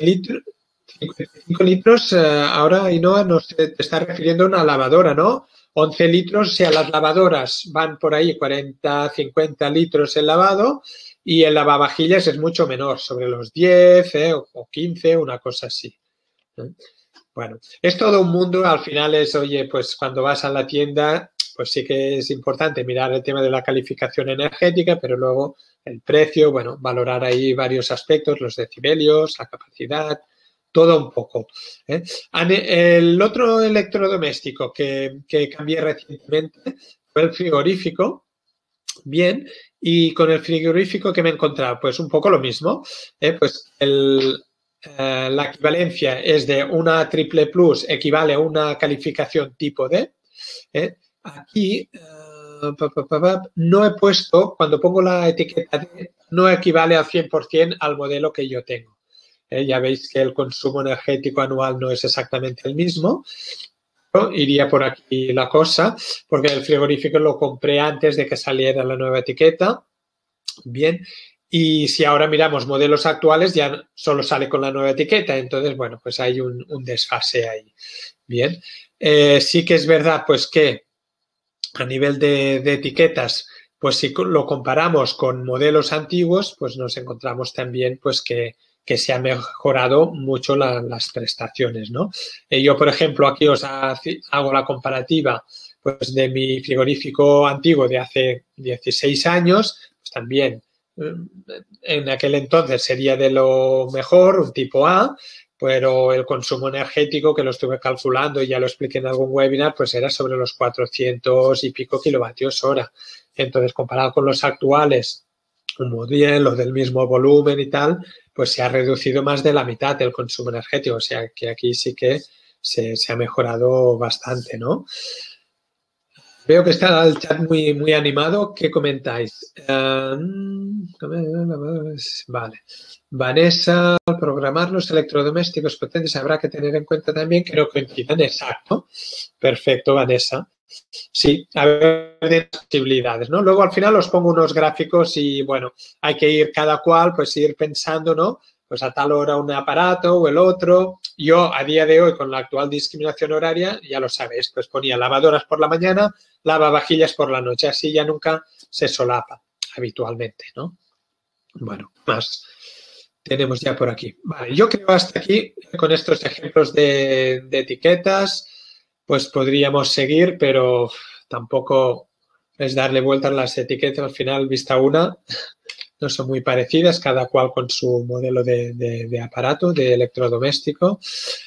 55 litros, ahora Ainhoa te está refiriendo a una lavadora, ¿no? 11 litros, o sea, las lavadoras van por ahí 40, 50 litros el lavado y el lavavajillas es mucho menor, sobre los 10 o 15, una cosa así. Bueno, es todo un mundo, al final es, oye, pues cuando vas a la tienda, pues sí que es importante mirar el tema de la calificación energética, pero luego el precio, bueno, valorar ahí varios aspectos, los decibelios, la capacidad, todo un poco. El otro electrodoméstico que cambié recientemente fue el frigorífico. Bien, y con el frigorífico que me he encontrado, pues un poco lo mismo. Pues la equivalencia es de una triple plus, equivale a una calificación tipo D. Aquí no he puesto, cuando pongo la etiqueta D, no equivale al 100% al modelo que yo tengo. Ya veis que el consumo energético anual no es exactamente el mismo. Iría por aquí la cosa, porque el frigorífico lo compré antes de que saliera la nueva etiqueta. Bien, y si ahora miramos modelos actuales, ya solo sale con la nueva etiqueta. Entonces, bueno, pues hay un desfase ahí. Bien, sí que es verdad, pues que a nivel de etiquetas, pues si lo comparamos con modelos antiguos, pues nos encontramos también, pues que se ha mejorado mucho las prestaciones, ¿no? Yo, por ejemplo, aquí os hago la comparativa pues, de mi frigorífico antiguo de hace 16 años, pues también en aquel entonces sería de lo mejor, un tipo A, pero el consumo energético, que lo estuve calculando y ya lo expliqué en algún webinar, pues era sobre los 400 y pico kilovatios hora. Entonces, comparado con los actuales, como bien, los del mismo volumen y tal, pues se ha reducido más de la mitad el consumo energético. O sea, que aquí sí que se ha mejorado bastante, ¿no? Veo que está el chat muy, muy animado. ¿Qué comentáis? Vale. Vanessa, al programar los electrodomésticos potentes habrá que tener en cuenta también que no coincidan. Exacto. Perfecto, Vanessa. Sí, a ver de posibilidades, ¿no? Luego al final os pongo unos gráficos y, bueno, hay que ir cada cual, pues ir pensando, ¿no? Pues a tal hora un aparato o el otro. Yo, a día de hoy, con la actual discriminación horaria, ya lo sabéis, pues ponía lavadoras por la mañana, lavavajillas por la noche. Así ya nunca se solapa habitualmente, ¿no? Bueno, más tenemos ya por aquí. Vale, yo creo hasta aquí con estos ejemplos de etiquetas, pues podríamos seguir, pero tampoco es darle vueltas las etiquetas. Al final, vista una, no son muy parecidas, cada cual con su modelo de aparato, de electrodoméstico.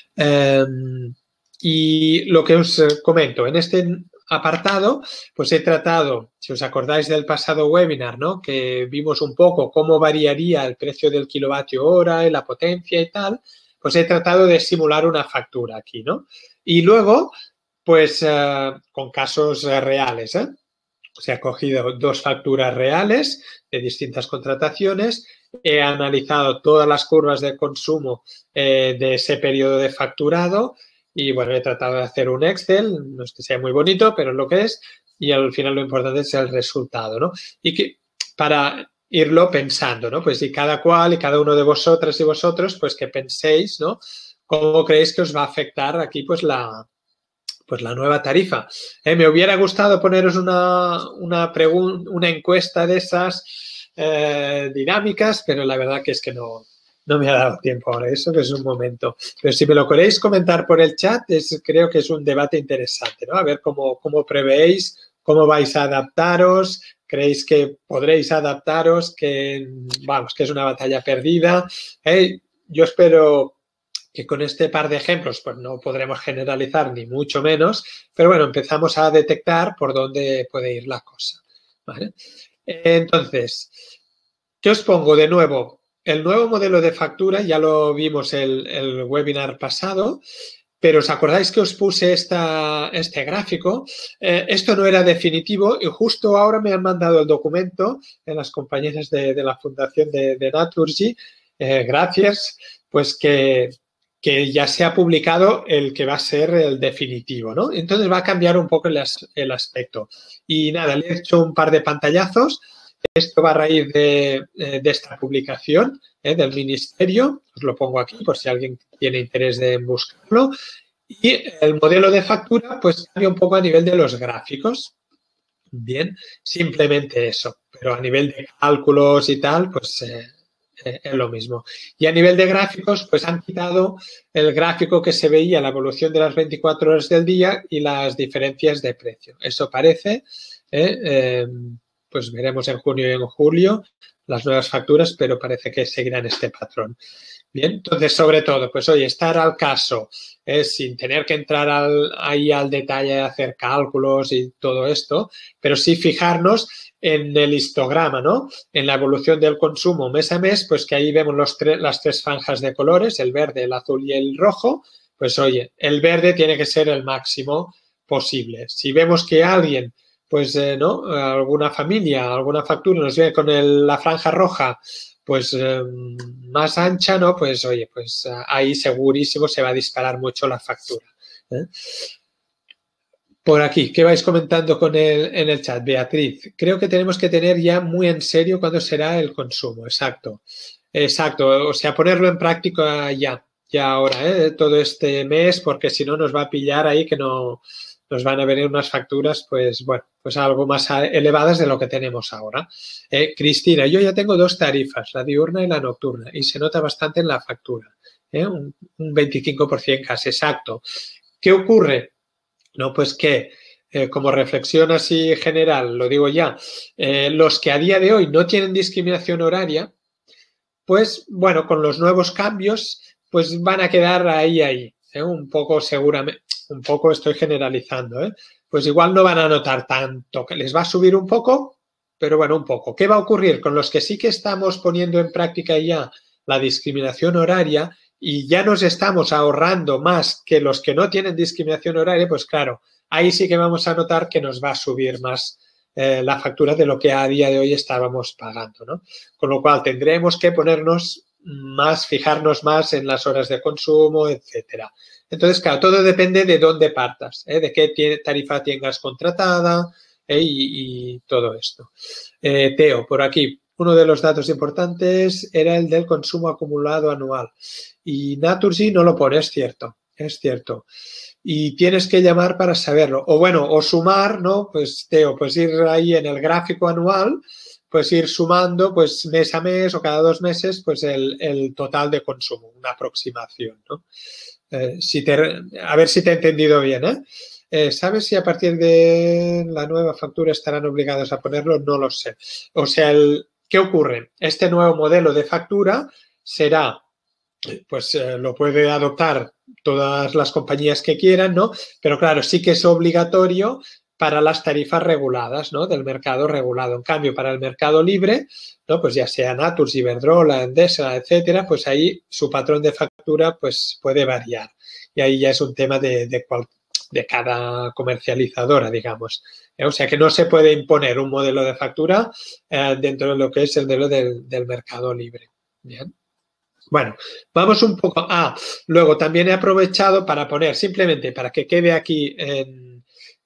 Y lo que os comento, en este apartado, pues he tratado, si os acordáis del pasado webinar, ¿no? Que vimos un poco cómo variaría el precio del kilovatio hora y la potencia y tal, pues he tratado de simular una factura aquí, ¿no? Y luego, pues con casos reales, ¿eh? O sea, he cogido dos facturas reales de distintas contrataciones, he analizado todas las curvas de consumo de ese periodo de facturado y, bueno, he tratado de hacer un Excel, no es que sea muy bonito, pero es lo que es, y al final lo importante es el resultado, ¿no? Y que para irlo pensando, ¿no? Pues y cada cual y cada uno de vosotras y vosotros, pues que penséis, ¿no? ¿Cómo creéis que os va a afectar aquí, pues la nueva tarifa? Me hubiera gustado poneros una encuesta de esas dinámicas, pero la verdad que es que no me ha dado tiempo ahora, eso que es un momento. Pero si me lo queréis comentar por el chat, creo que es un debate interesante, ¿no? A ver cómo prevéis, cómo vais a adaptaros, creéis que podréis adaptaros, que vamos, que es una batalla perdida. Yo espero que con este par de ejemplos pues no podremos generalizar ni mucho menos, pero bueno, empezamos a detectar por dónde puede ir la cosa, ¿vale? Entonces, ¿qué os pongo de nuevo? El nuevo modelo de factura, ya lo vimos el webinar pasado, pero ¿os acordáis que os puse este gráfico? Esto no era definitivo y justo ahora me han mandado el documento en las compañeras de la fundación de Naturgy. Gracias, pues que ya se ha publicado el que va a ser el definitivo, ¿no? Entonces va a cambiar un poco el aspecto. Y nada, le he hecho un par de pantallazos. Esto va a raíz de esta publicación del Ministerio. Os lo pongo aquí por si alguien tiene interés en buscarlo. Y el modelo de factura, pues cambia un poco a nivel de los gráficos. Bien, simplemente eso. Pero a nivel de cálculos y tal, pues es lo mismo. Y a nivel de gráficos, pues han quitado el gráfico que se veía, la evolución de las 24 horas del día y las diferencias de precio. Eso parece, pues veremos en junio y en julio las nuevas facturas, pero parece que seguirán este patrón. Bien, entonces, sobre todo, pues oye, estar al caso, sin tener que entrar ahí al detalle de hacer cálculos y todo esto, pero sí fijarnos en el histograma, ¿no? En la evolución del consumo mes a mes, pues que ahí vemos las tres franjas de colores, el verde, el azul y el rojo. Pues oye, el verde tiene que ser el máximo posible. Si vemos que alguien, pues, ¿no? Alguna familia, alguna factura nos viene con la franja roja, pues más ancha, ¿no? Pues oye, pues ahí segurísimo se va a disparar mucho la factura. Por aquí, ¿qué vais comentando en el chat? Beatriz, creo que tenemos que tener ya muy en serio cuándo será el consumo. Exacto, exacto. O sea, ponerlo en práctica ya ahora, todo este mes, porque si no nos va a pillar ahí que no nos van a venir unas facturas, pues bueno, pues algo más elevadas de lo que tenemos ahora. Cristina, yo ya tengo dos tarifas, la diurna y la nocturna, y se nota bastante en la factura, un 25% casi, exacto. ¿Qué ocurre? No, pues que, como reflexión así general, lo digo ya, los que a día de hoy no tienen discriminación horaria, pues bueno, con los nuevos cambios, pues van a quedar ahí, un poco seguramente, un poco estoy generalizando, pues igual no van a notar tanto, que les va a subir un poco, pero bueno, un poco. ¿Qué va a ocurrir con los que sí que estamos poniendo en práctica ya la discriminación horaria y ya nos estamos ahorrando más que los que no tienen discriminación horaria? Pues claro, ahí sí que vamos a notar que nos va a subir más la factura de lo que a día de hoy estábamos pagando, ¿no? Con lo cual tendremos que ponernos más, fijarnos más en las horas de consumo, etcétera. Entonces, claro, todo depende de dónde partas, de qué tarifa tengas contratada y todo esto. Teo, por aquí, uno de los datos importantes era el del consumo acumulado anual. Y Naturgy no lo pone, es cierto, es cierto. Y tienes que llamar para saberlo. O bueno, o sumar, ¿no? Pues Teo, pues ir ahí en el gráfico anual, pues ir sumando, pues mes a mes o cada 2 meses, pues el total de consumo, una aproximación, ¿no? A ver si te he entendido bien, ¿sabes si a partir de la nueva factura estarán obligados a ponerlo? No lo sé. O sea, ¿qué ocurre? Este nuevo modelo de factura será, pues lo puede adoptar todas las compañías que quieran, ¿no? Pero claro, sí que es obligatorio para las tarifas reguladas, ¿no? Del mercado regulado. En cambio, para el mercado libre, ¿no? Pues ya sea Naturgy, Iberdrola, Endesa, etcétera, pues ahí su patrón de factura pues puede variar. Y ahí ya es un tema de cada comercializadora, digamos. O sea que no se puede imponer un modelo de factura dentro de lo que es el modelo del mercado libre. Bien. Bueno, vamos un poco luego también he aprovechado para poner, simplemente para que quede aquí en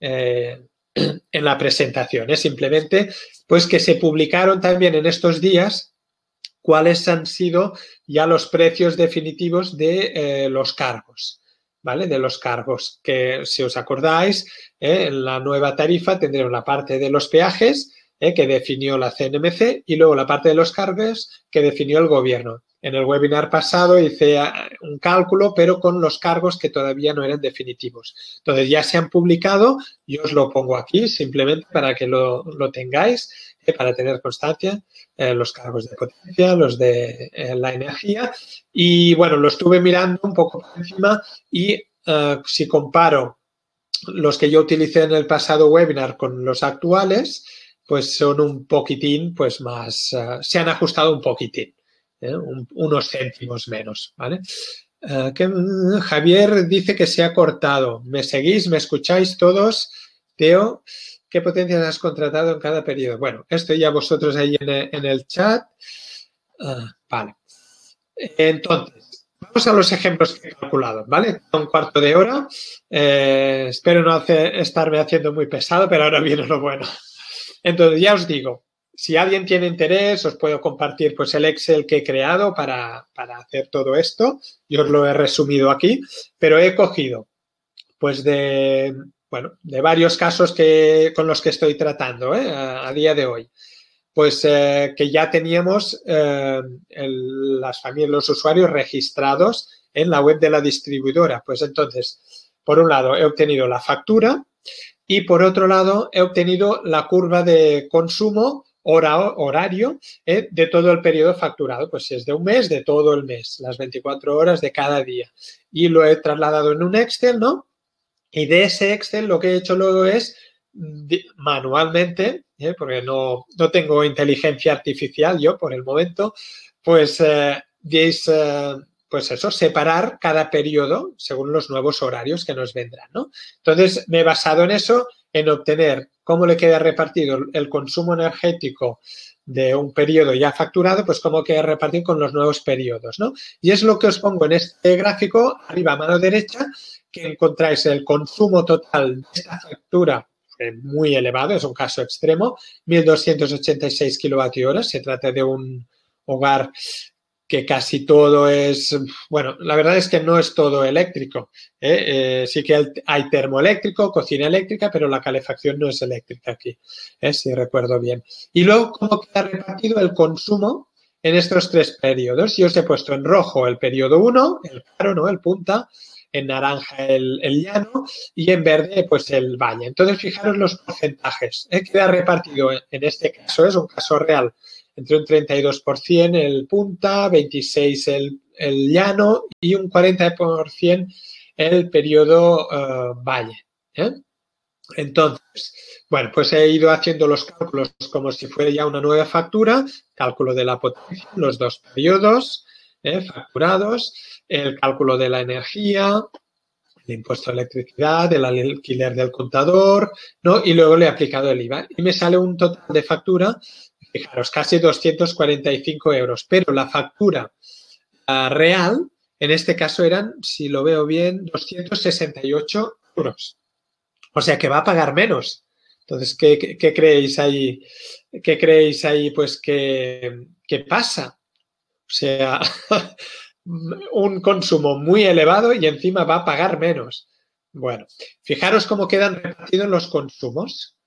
la presentación, simplemente pues que se publicaron también en estos días cuáles han sido ya los precios definitivos de los cargos, ¿vale? De los cargos, que si os acordáis, en la nueva tarifa tendremos la parte de los peajes que definió la CNMC y luego la parte de los cargos que definió el gobierno. En el webinar pasado hice un cálculo, pero con los cargos que todavía no eran definitivos. Entonces, ya se han publicado, yo os lo pongo aquí simplemente para que lo tengáis, para tener constancia, los cargos de potencia, los de la energía. Y, bueno, lo estuve mirando un poco por encima y si comparo los que yo utilicé en el pasado webinar con los actuales, pues son un poquitín, pues más, se han ajustado un poquitín, unos céntimos menos, ¿vale? Javier dice que se ha cortado. ¿Me seguís? ¿Me escucháis todos? Teo, ¿qué potencias has contratado en cada periodo? Bueno, esto ya vosotros ahí en el chat. Vale. Entonces, vamos a los ejemplos que he calculado, ¿vale? Un cuarto de hora. Espero no estarme haciendo muy pesado, pero ahora viene lo bueno. Entonces, ya os digo, si alguien tiene interés, os puedo compartir pues el Excel que he creado para hacer todo esto. Yo os lo he resumido aquí, pero he cogido pues de varios casos con los que estoy tratando a día de hoy. Pues que ya teníamos las familias, los usuarios registrados en la web de la distribuidora. Pues entonces, por un lado, he obtenido la factura y por otro lado, he obtenido la curva de consumo horario de todo el periodo facturado. Pues si es de un mes, de todo el mes, las 24 horas de cada día. Y lo he trasladado en un Excel, ¿no? Y de ese Excel lo que he hecho luego es manualmente, porque no tengo inteligencia artificial yo por el momento, pues pues eso, separar cada periodo según los nuevos horarios que nos vendrán, ¿no? Entonces, me he basado en eso, en obtener cómo le queda repartido el consumo energético de un periodo ya facturado, pues cómo queda repartido con los nuevos periodos, ¿no? Y es lo que os pongo en este gráfico, arriba a mano derecha, que encontráis el consumo total de esta factura muy elevado, es un caso extremo, 1.286 kilovatios. Se trata de un hogar que casi todo es, bueno, la verdad es que no es todo eléctrico. Sí que hay termoeléctrico, cocina eléctrica, pero la calefacción no es eléctrica aquí, si recuerdo bien. Y luego, ¿cómo queda repartido el consumo en estos tres periodos? Yo os he puesto en rojo el periodo 1, el claro, ¿no? El punta, en naranja el llano y en verde pues el valle. Entonces, fijaros los porcentajes. Queda repartido, en este caso, es un caso real, entre un 32% el punta, 26% el llano y un 40% el periodo valle. Entonces, bueno, pues he ido haciendo los cálculos como si fuera ya una nueva factura, cálculo de la potencia, los dos periodos facturados, el cálculo de la energía, el impuesto de electricidad, el alquiler del contador, ¿no? Y luego le he aplicado el IVA. Y me sale un total de factura, fijaros, casi 245 euros. Pero la factura real, en este caso eran, si lo veo bien, 268 euros. O sea que va a pagar menos. Entonces, ¿qué creéis ahí? ¿Qué creéis ahí, pues, qué pasa? O sea, un consumo muy elevado y encima va a pagar menos. Bueno, fijaros cómo quedan repartidos los consumos.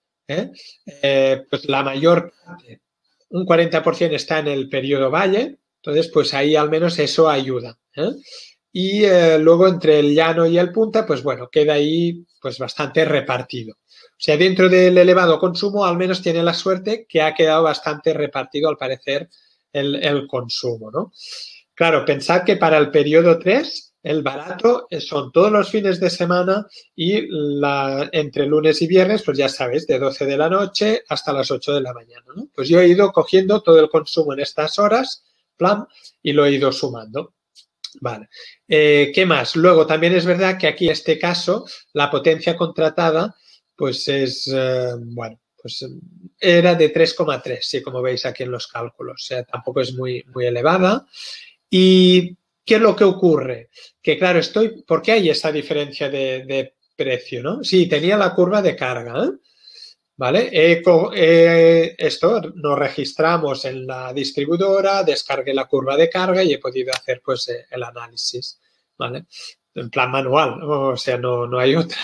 Pues la mayor parte, un 40% está en el periodo valle, entonces pues ahí al menos eso ayuda. Y luego entre el llano y el punta, pues bueno, queda ahí pues bastante repartido. O sea, dentro del elevado consumo al menos tiene la suerte que ha quedado bastante repartido al parecer el consumo, ¿no? Claro, pensad que para el periodo 3, el barato son todos los fines de semana y entre lunes y viernes, pues ya sabéis, de 12 de la noche hasta las 8 de la mañana, ¿no? Pues yo he ido cogiendo todo el consumo en estas horas, plan, y lo he ido sumando. Vale. ¿Qué más? Luego también es verdad que aquí en este caso la potencia contratada pues es, bueno, pues era de 3,3, sí, como veis aquí en los cálculos. O sea, tampoco es muy elevada. ¿Y qué es lo que ocurre? Que claro, ¿por qué hay esa diferencia de precio, no? Sí, tenía la curva de carga, ¿vale? Esto nos registramos en la distribuidora, descargué la curva de carga y he podido hacer pues el análisis, ¿vale? En plan manual, o sea, no hay otra.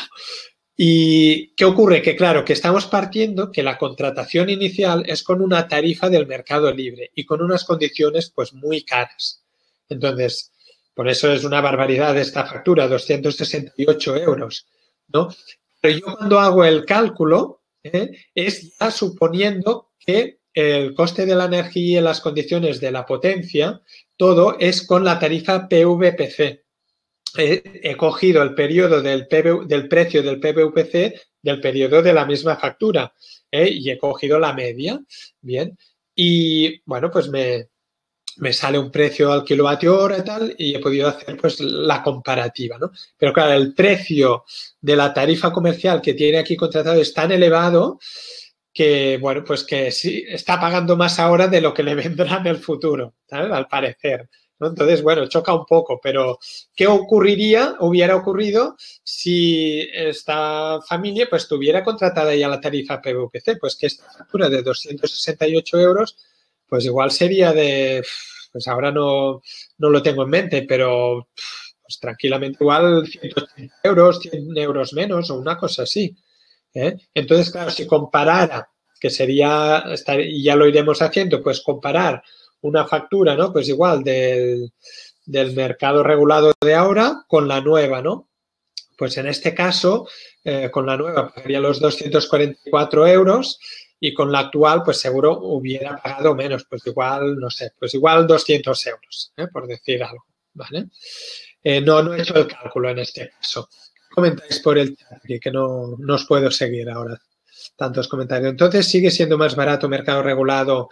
¿Y qué ocurre? Que claro, que estamos partiendo que la contratación inicial es con una tarifa del mercado libre y con unas condiciones pues muy caras. Entonces, por eso es una barbaridad esta factura, 268 euros, ¿no? Pero yo cuando hago el cálculo, es ya suponiendo que el coste de la energía y las condiciones de la potencia, todo es con la tarifa PVPC. He cogido el periodo del precio del PVPC del periodo de la misma factura, y he cogido la media, bien, y bueno, pues me sale un precio al kilovatio hora y tal, y he podido hacer pues la comparativa, ¿no? Pero claro, el precio de la tarifa comercial que tiene aquí contratado es tan elevado que, bueno, pues que sí, está pagando más ahora de lo que le vendrá en el futuro, ¿sabes? Al parecer, ¿no? Entonces, bueno, choca un poco, pero ¿qué hubiera ocurrido si esta familia pues tuviera contratada ya la tarifa PVPC? Pues que esta factura de 268 euros pues igual sería pues ahora no lo tengo en mente, pero pues tranquilamente igual 180 euros, 100 euros menos o una cosa así. Entonces, claro, si comparara, que sería, y ya lo iremos haciendo, pues comparar una factura, ¿no? Pues igual del mercado regulado de ahora con la nueva, ¿no? Pues en este caso, con la nueva pagaría los 244 euros y con la actual, pues seguro hubiera pagado menos, pues igual, no sé, pues igual 200 euros, por decir algo, ¿vale? No he hecho el cálculo en este caso. Comentáis por el chat aquí, que no os puedo seguir ahora. Tantos comentarios. Entonces, ¿sigue siendo más barato mercado regulado?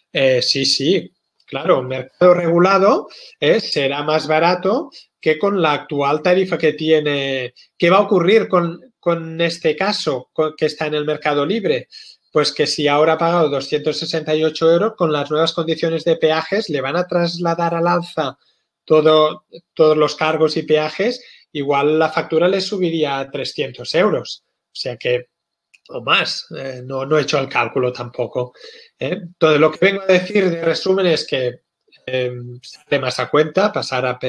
Sí, claro, mercado regulado será más barato que con la actual tarifa que tiene. ¿Qué va a ocurrir con este caso que está en el mercado libre? Pues que si ahora ha pagado 268 euros, con las nuevas condiciones de peajes le van a trasladar al alza todos los cargos y peajes, igual la factura le subiría a 300 euros. O sea que, o más, no he hecho el cálculo tampoco. Entonces, lo que vengo a decir de resumen es que sale más a cuenta pasar a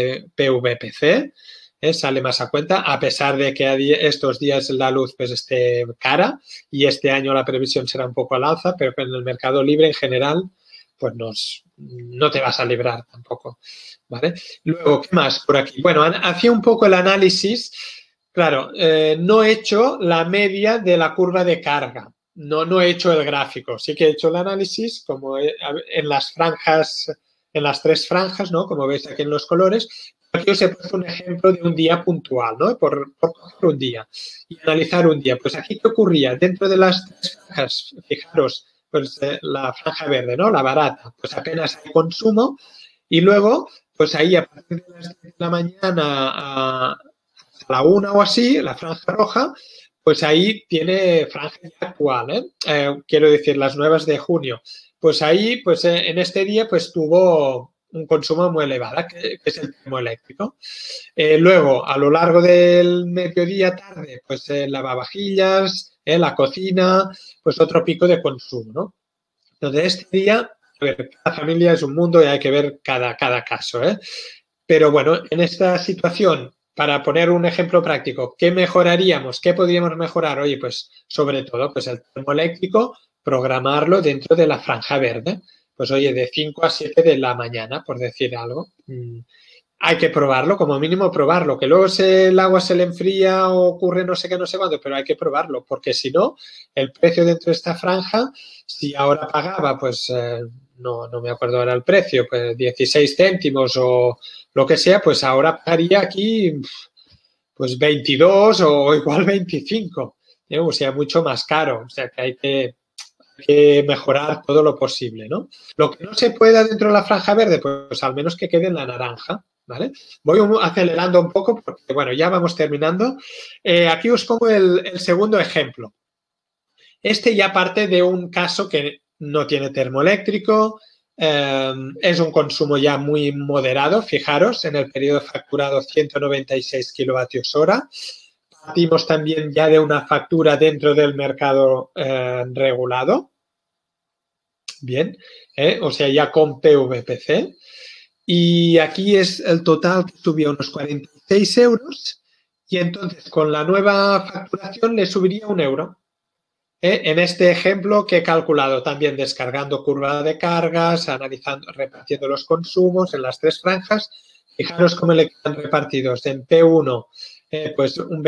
PVPC, sale más a cuenta, a pesar de que estos días la luz pues esté cara y este año la previsión será un poco al alza, pero en el mercado libre en general pues no te vas a librar tampoco, ¿vale? Luego, ¿qué más por aquí? Bueno, hacía un poco el análisis. Claro, no he hecho la media de la curva de carga, no he hecho el gráfico, sí que he hecho el análisis como en las franjas, en las tres franjas, ¿no? Como veis aquí en los colores. Aquí os he puesto un ejemplo de un día puntual, ¿no? Por coger un día y analizar un día. Pues aquí, ¿qué ocurría? Dentro de las tres franjas, fijaros, pues la franja verde, ¿no? La barata, pues apenas hay consumo y luego, pues ahí a partir de las 10 de la mañana a la 1 o así, la franja roja, pues ahí tiene franja ya actual, quiero decir, las nuevas de junio. Pues ahí, pues en este día, pues tuvo un consumo muy elevado, que es el termoeléctrico. Luego, a lo largo del mediodía tarde, pues lavavajillas, la cocina, pues otro pico de consumo, ¿no? Entonces, este día, a ver, cada familia es un mundo y hay que ver cada caso, Pero bueno, en esta situación, para poner un ejemplo práctico, ¿qué mejoraríamos? ¿Qué podríamos mejorar? Oye, pues sobre todo, pues el termoeléctrico, programarlo dentro de la franja verde. Pues oye, de 5 a 7 de la mañana, por decir algo. Hay que probarlo, como mínimo probarlo. Que luego el agua se le enfría o ocurre no sé qué, no sé cuándo, pero hay que probarlo, porque si no, el precio dentro de esta franja, si ahora pagaba, pues no me acuerdo ahora el precio, pues 16 céntimos o lo que sea, pues ahora pagaría aquí pues 22 o igual 25, o sea, mucho más caro. O sea, que hay que mejorar todo lo posible, ¿no? Lo que no se pueda dentro de la franja verde, pues al menos que quede en la naranja, ¿vale? Voy acelerando un poco porque, bueno, ya vamos terminando. Aquí os pongo el segundo ejemplo. Este ya parte de un caso que no tiene termoeléctrico, es un consumo ya muy moderado, fijaros, en el periodo facturado 196 kilovatios hora. Partimos también ya de una factura dentro del mercado regulado. Bien, o sea, ya con PVPC. Y aquí es el total que subió a unos 46 euros y entonces con la nueva facturación le subiría un euro. En este ejemplo que he calculado también descargando curva de cargas, analizando, repartiendo los consumos en las tres franjas. Fijaros cómo le quedan repartidos en P1 pues un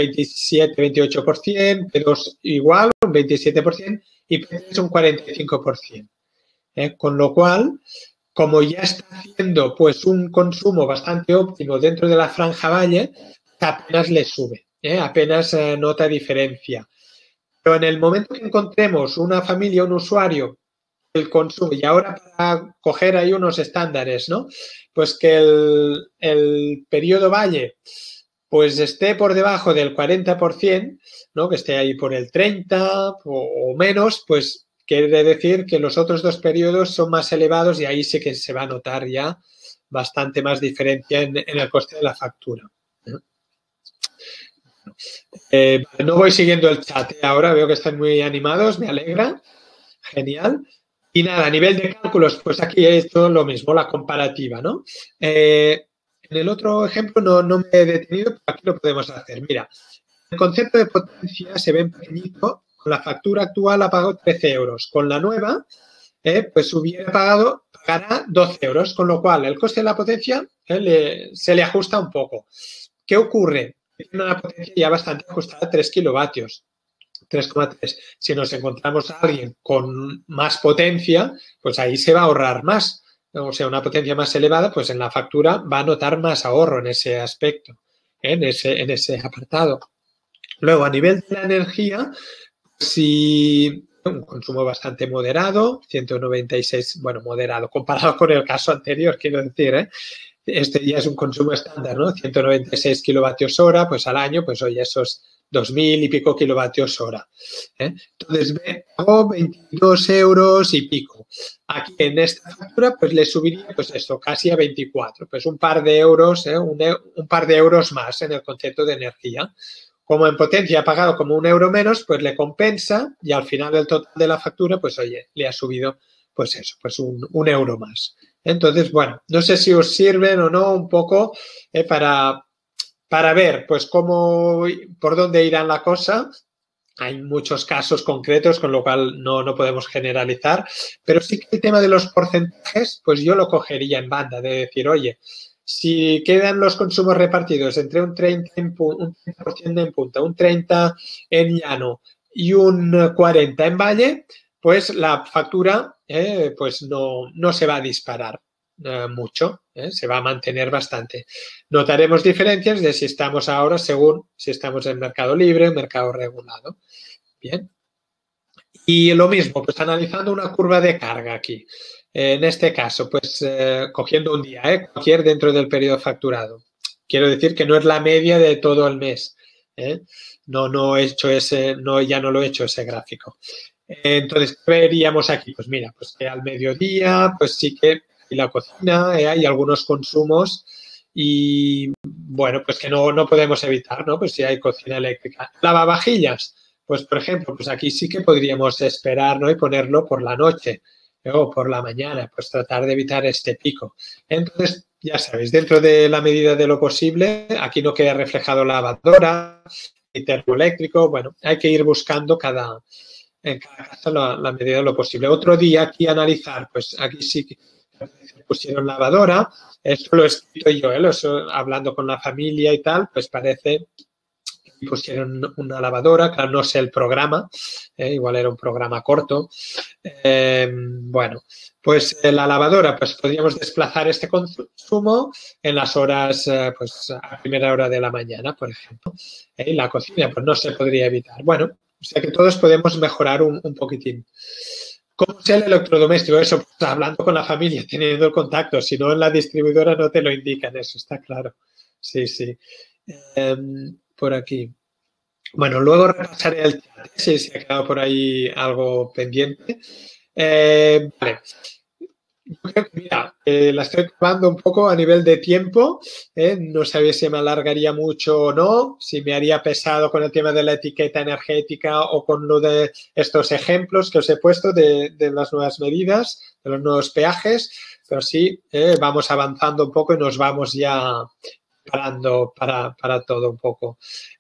27-28%, P2 igual, un 27% y P3 un 45%. Con lo cual, como ya está haciendo pues un consumo bastante óptimo dentro de la franja valle, apenas le sube, apenas nota diferencia. Pero en el momento que encontremos una familia, un usuario, el consumo, y ahora para coger ahí unos estándares, ¿no? Pues que el periodo valle pues esté por debajo del 40%, ¿no? Que esté ahí por el 30% o menos, pues quiere decir que los otros dos periodos son más elevados y ahí sí que se va a notar ya bastante más diferencia en el coste de la factura. No voy siguiendo el chat ahora, veo que están muy animados, me alegra, genial. Y nada, a nivel de cálculos, pues aquí he hecho lo mismo, la comparativa, ¿no? En el otro ejemplo no me he detenido, pero aquí lo podemos hacer. Mira, el concepto de potencia se ve en pequeñito. Con la factura actual ha pagado 13 euros. Con la nueva, pues pagará 12 euros, con lo cual el coste de la potencia se le ajusta un poco. ¿Qué ocurre? Tiene una potencia ya bastante ajustada, 3 kilovatios. 3,3. Si nos encontramos a alguien con más potencia, pues ahí se va a ahorrar más. O sea, una potencia más elevada, pues en la factura va a notar más ahorro en ese aspecto, en ese apartado. Luego, a nivel de la energía, si un consumo bastante moderado, 196, bueno, moderado, comparado con el caso anterior, quiero decir, ¿eh? Este ya es un consumo estándar, ¿no? 196 kilovatios hora, pues al año, pues oye, esos 2.000 y pico kilovatios hora. Entonces, pago 22 euros y pico. Aquí en esta factura, pues le subiría, pues esto, casi a 24, pues un par de euros, un par de euros más en el concepto de energía. Como en potencia ha pagado como un euro menos, pues le compensa y al final del total de la factura, pues oye, le ha subido, pues eso, pues un euro más. Entonces, bueno, no sé si os sirven o no un poco para ver, pues, por dónde irá la cosa. Hay muchos casos concretos, con lo cual no podemos generalizar, pero sí que el tema de los porcentajes, pues yo lo cogería en banda, de decir, oye, si quedan los consumos repartidos entre un 30% en punta, un 30% en llano y un 40% en valle, pues la factura pues no se va a disparar mucho, se va a mantener bastante. Notaremos diferencias de si estamos ahora según si estamos en mercado libre o mercado regulado. Bien. Y lo mismo, pues analizando una curva de carga aquí. En este caso, pues cogiendo un día, cualquier dentro del periodo facturado. Quiero decir que no es la media de todo el mes. No he hecho ya no lo he hecho ese gráfico. Entonces, ¿qué veríamos aquí? Pues mira, pues que al mediodía, pues sí que en la cocina hay algunos consumos y bueno, pues que no podemos evitar, ¿no? Pues si hay cocina eléctrica. Lavavajillas, pues por ejemplo, pues aquí sí que podríamos esperar, ¿no? Y ponerlo por la noche o por la mañana, pues tratar de evitar este pico. Entonces, ya sabéis, dentro de la medida de lo posible, aquí no queda reflejado lavadora y termoeléctrico, bueno, hay que ir buscando en cada caso la medida de lo posible. Otro día aquí analizar, pues aquí sí que pusieron lavadora, esto lo he escrito yo, hablando con la familia y tal, pues parece que pusieron una lavadora, claro, no sé el programa, igual era un programa corto. Bueno, pues la lavadora, pues podríamos desplazar este consumo en las horas, pues a primera hora de la mañana, por ejemplo. Y la cocina, pues no se podría evitar. Bueno, o sea que todos podemos mejorar un poquitín. ¿Cómo es el electrodoméstico? Eso, pues, hablando con la familia, teniendo el contacto. Si no, en la distribuidora no te lo indican, eso está claro. Sí, sí. Por aquí. Bueno, luego repasaré el chat, si ha quedado por ahí algo pendiente. Vale. Yo creo que, mira, la estoy probando un poco a nivel de tiempo. No sabía si me alargaría mucho o no, si me haría pesado con el tema de la etiqueta energética o con lo de estos ejemplos que os he puesto de las nuevas medidas, de los nuevos peajes, pero sí, vamos avanzando un poco y nos vamos ya preparando para todo un poco.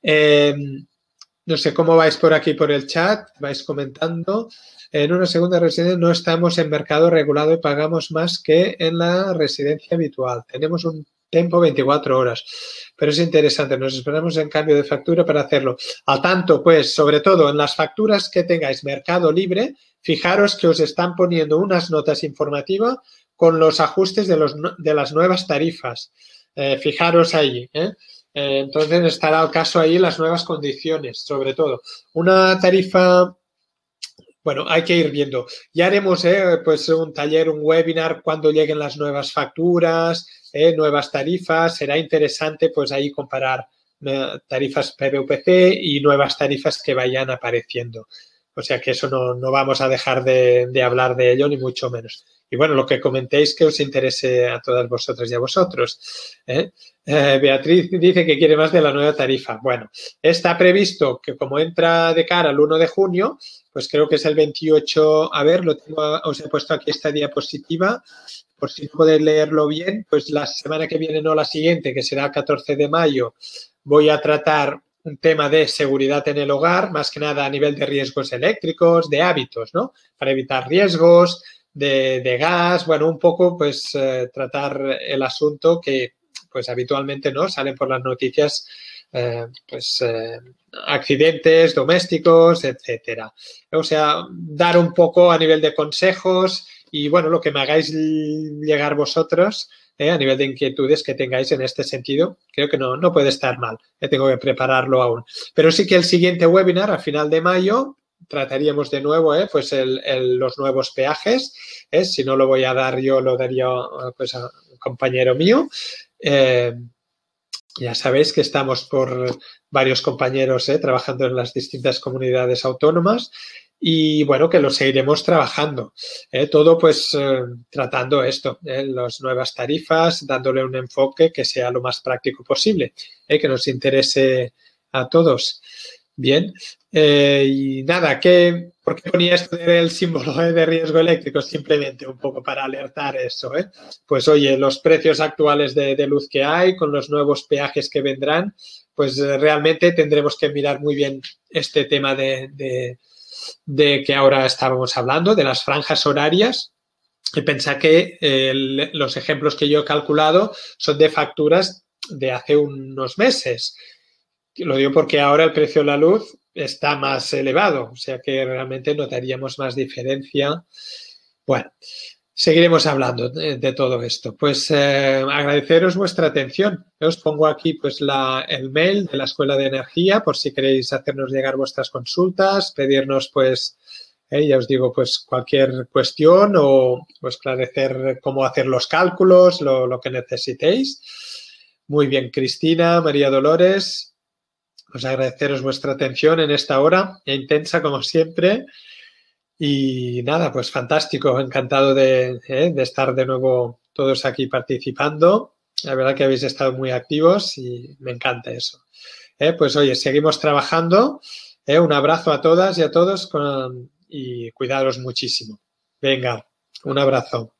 No sé cómo vais por aquí por el chat, vais comentando. En una segunda residencia no estamos en mercado regulado y pagamos más que en la residencia habitual. Tenemos un tiempo 24 horas, pero es interesante. Nos esperamos en cambio de factura para hacerlo. Al tanto, pues, sobre todo en las facturas que tengáis mercado libre, fijaros que os están poniendo unas notas informativas con los ajustes de las nuevas tarifas. Fijaros ahí, Entonces estará al caso ahí las nuevas condiciones, sobre todo. Una tarifa, bueno, hay que ir viendo. Ya haremos pues un taller, un webinar cuando lleguen las nuevas facturas, nuevas tarifas. Será interesante pues ahí comparar tarifas PVPC y nuevas tarifas que vayan apareciendo. O sea que eso no vamos a dejar de hablar de ello, ni mucho menos. Y bueno, lo que comentéis que os interese a todas vosotras y a vosotros. Beatriz dice que quiere más de la nueva tarifa. Bueno, está previsto que como entra de cara al 1 de junio, pues creo que es el 28, a ver, os he puesto aquí esta diapositiva, por si no podéis leerlo bien, pues la semana que viene, no la siguiente, que será el 14 de mayo, voy a tratar un tema de seguridad en el hogar, más que nada a nivel de riesgos eléctricos, de hábitos, ¿no? Para evitar riesgos de gas, bueno, un poco pues tratar el asunto que pues habitualmente no salen por las noticias, accidentes domésticos, etcétera. O sea, dar un poco a nivel de consejos y bueno, lo que me hagáis llegar vosotros a nivel de inquietudes que tengáis en este sentido, creo que no puede estar mal. Tengo que prepararlo aún. Pero sí que el siguiente webinar, a final de mayo, trataríamos de nuevo pues los nuevos peajes. Si no lo voy a dar yo, lo daría pues a un compañero mío. Ya sabéis que estamos por varios compañeros trabajando en las distintas comunidades autónomas y, bueno, que lo seguiremos trabajando. Todo, pues, tratando esto, las nuevas tarifas, dándole un enfoque que sea lo más práctico posible, que nos interese a todos. Bien. Y nada, ¿por qué ponía esto del símbolo de riesgo eléctrico? Simplemente un poco para alertar eso. Pues oye, los precios actuales de luz que hay, con los nuevos peajes que vendrán, pues realmente tendremos que mirar muy bien este tema de que ahora estábamos hablando, de las franjas horarias. Y pensar que los ejemplos que yo he calculado son de facturas de hace unos meses. Lo digo porque ahora el precio de la luz está más elevado, o sea que realmente notaríamos más diferencia. Bueno, seguiremos hablando de todo esto. Pues agradeceros vuestra atención. Os pongo aquí pues el mail de la Escuela de Energía por si queréis hacernos llegar vuestras consultas, pedirnos pues, ya os digo, pues cualquier cuestión o esclarecer cómo hacer los cálculos, lo que necesitéis. Muy bien, Cristina, María Dolores. Os agradeceros vuestra atención en esta hora intensa, como siempre. Y nada, pues fantástico. Encantado de estar de nuevo todos aquí participando. La verdad que habéis estado muy activos y me encanta eso. Pues oye, seguimos trabajando. Un abrazo a todas y a todos y cuidaros muchísimo. Venga, un abrazo.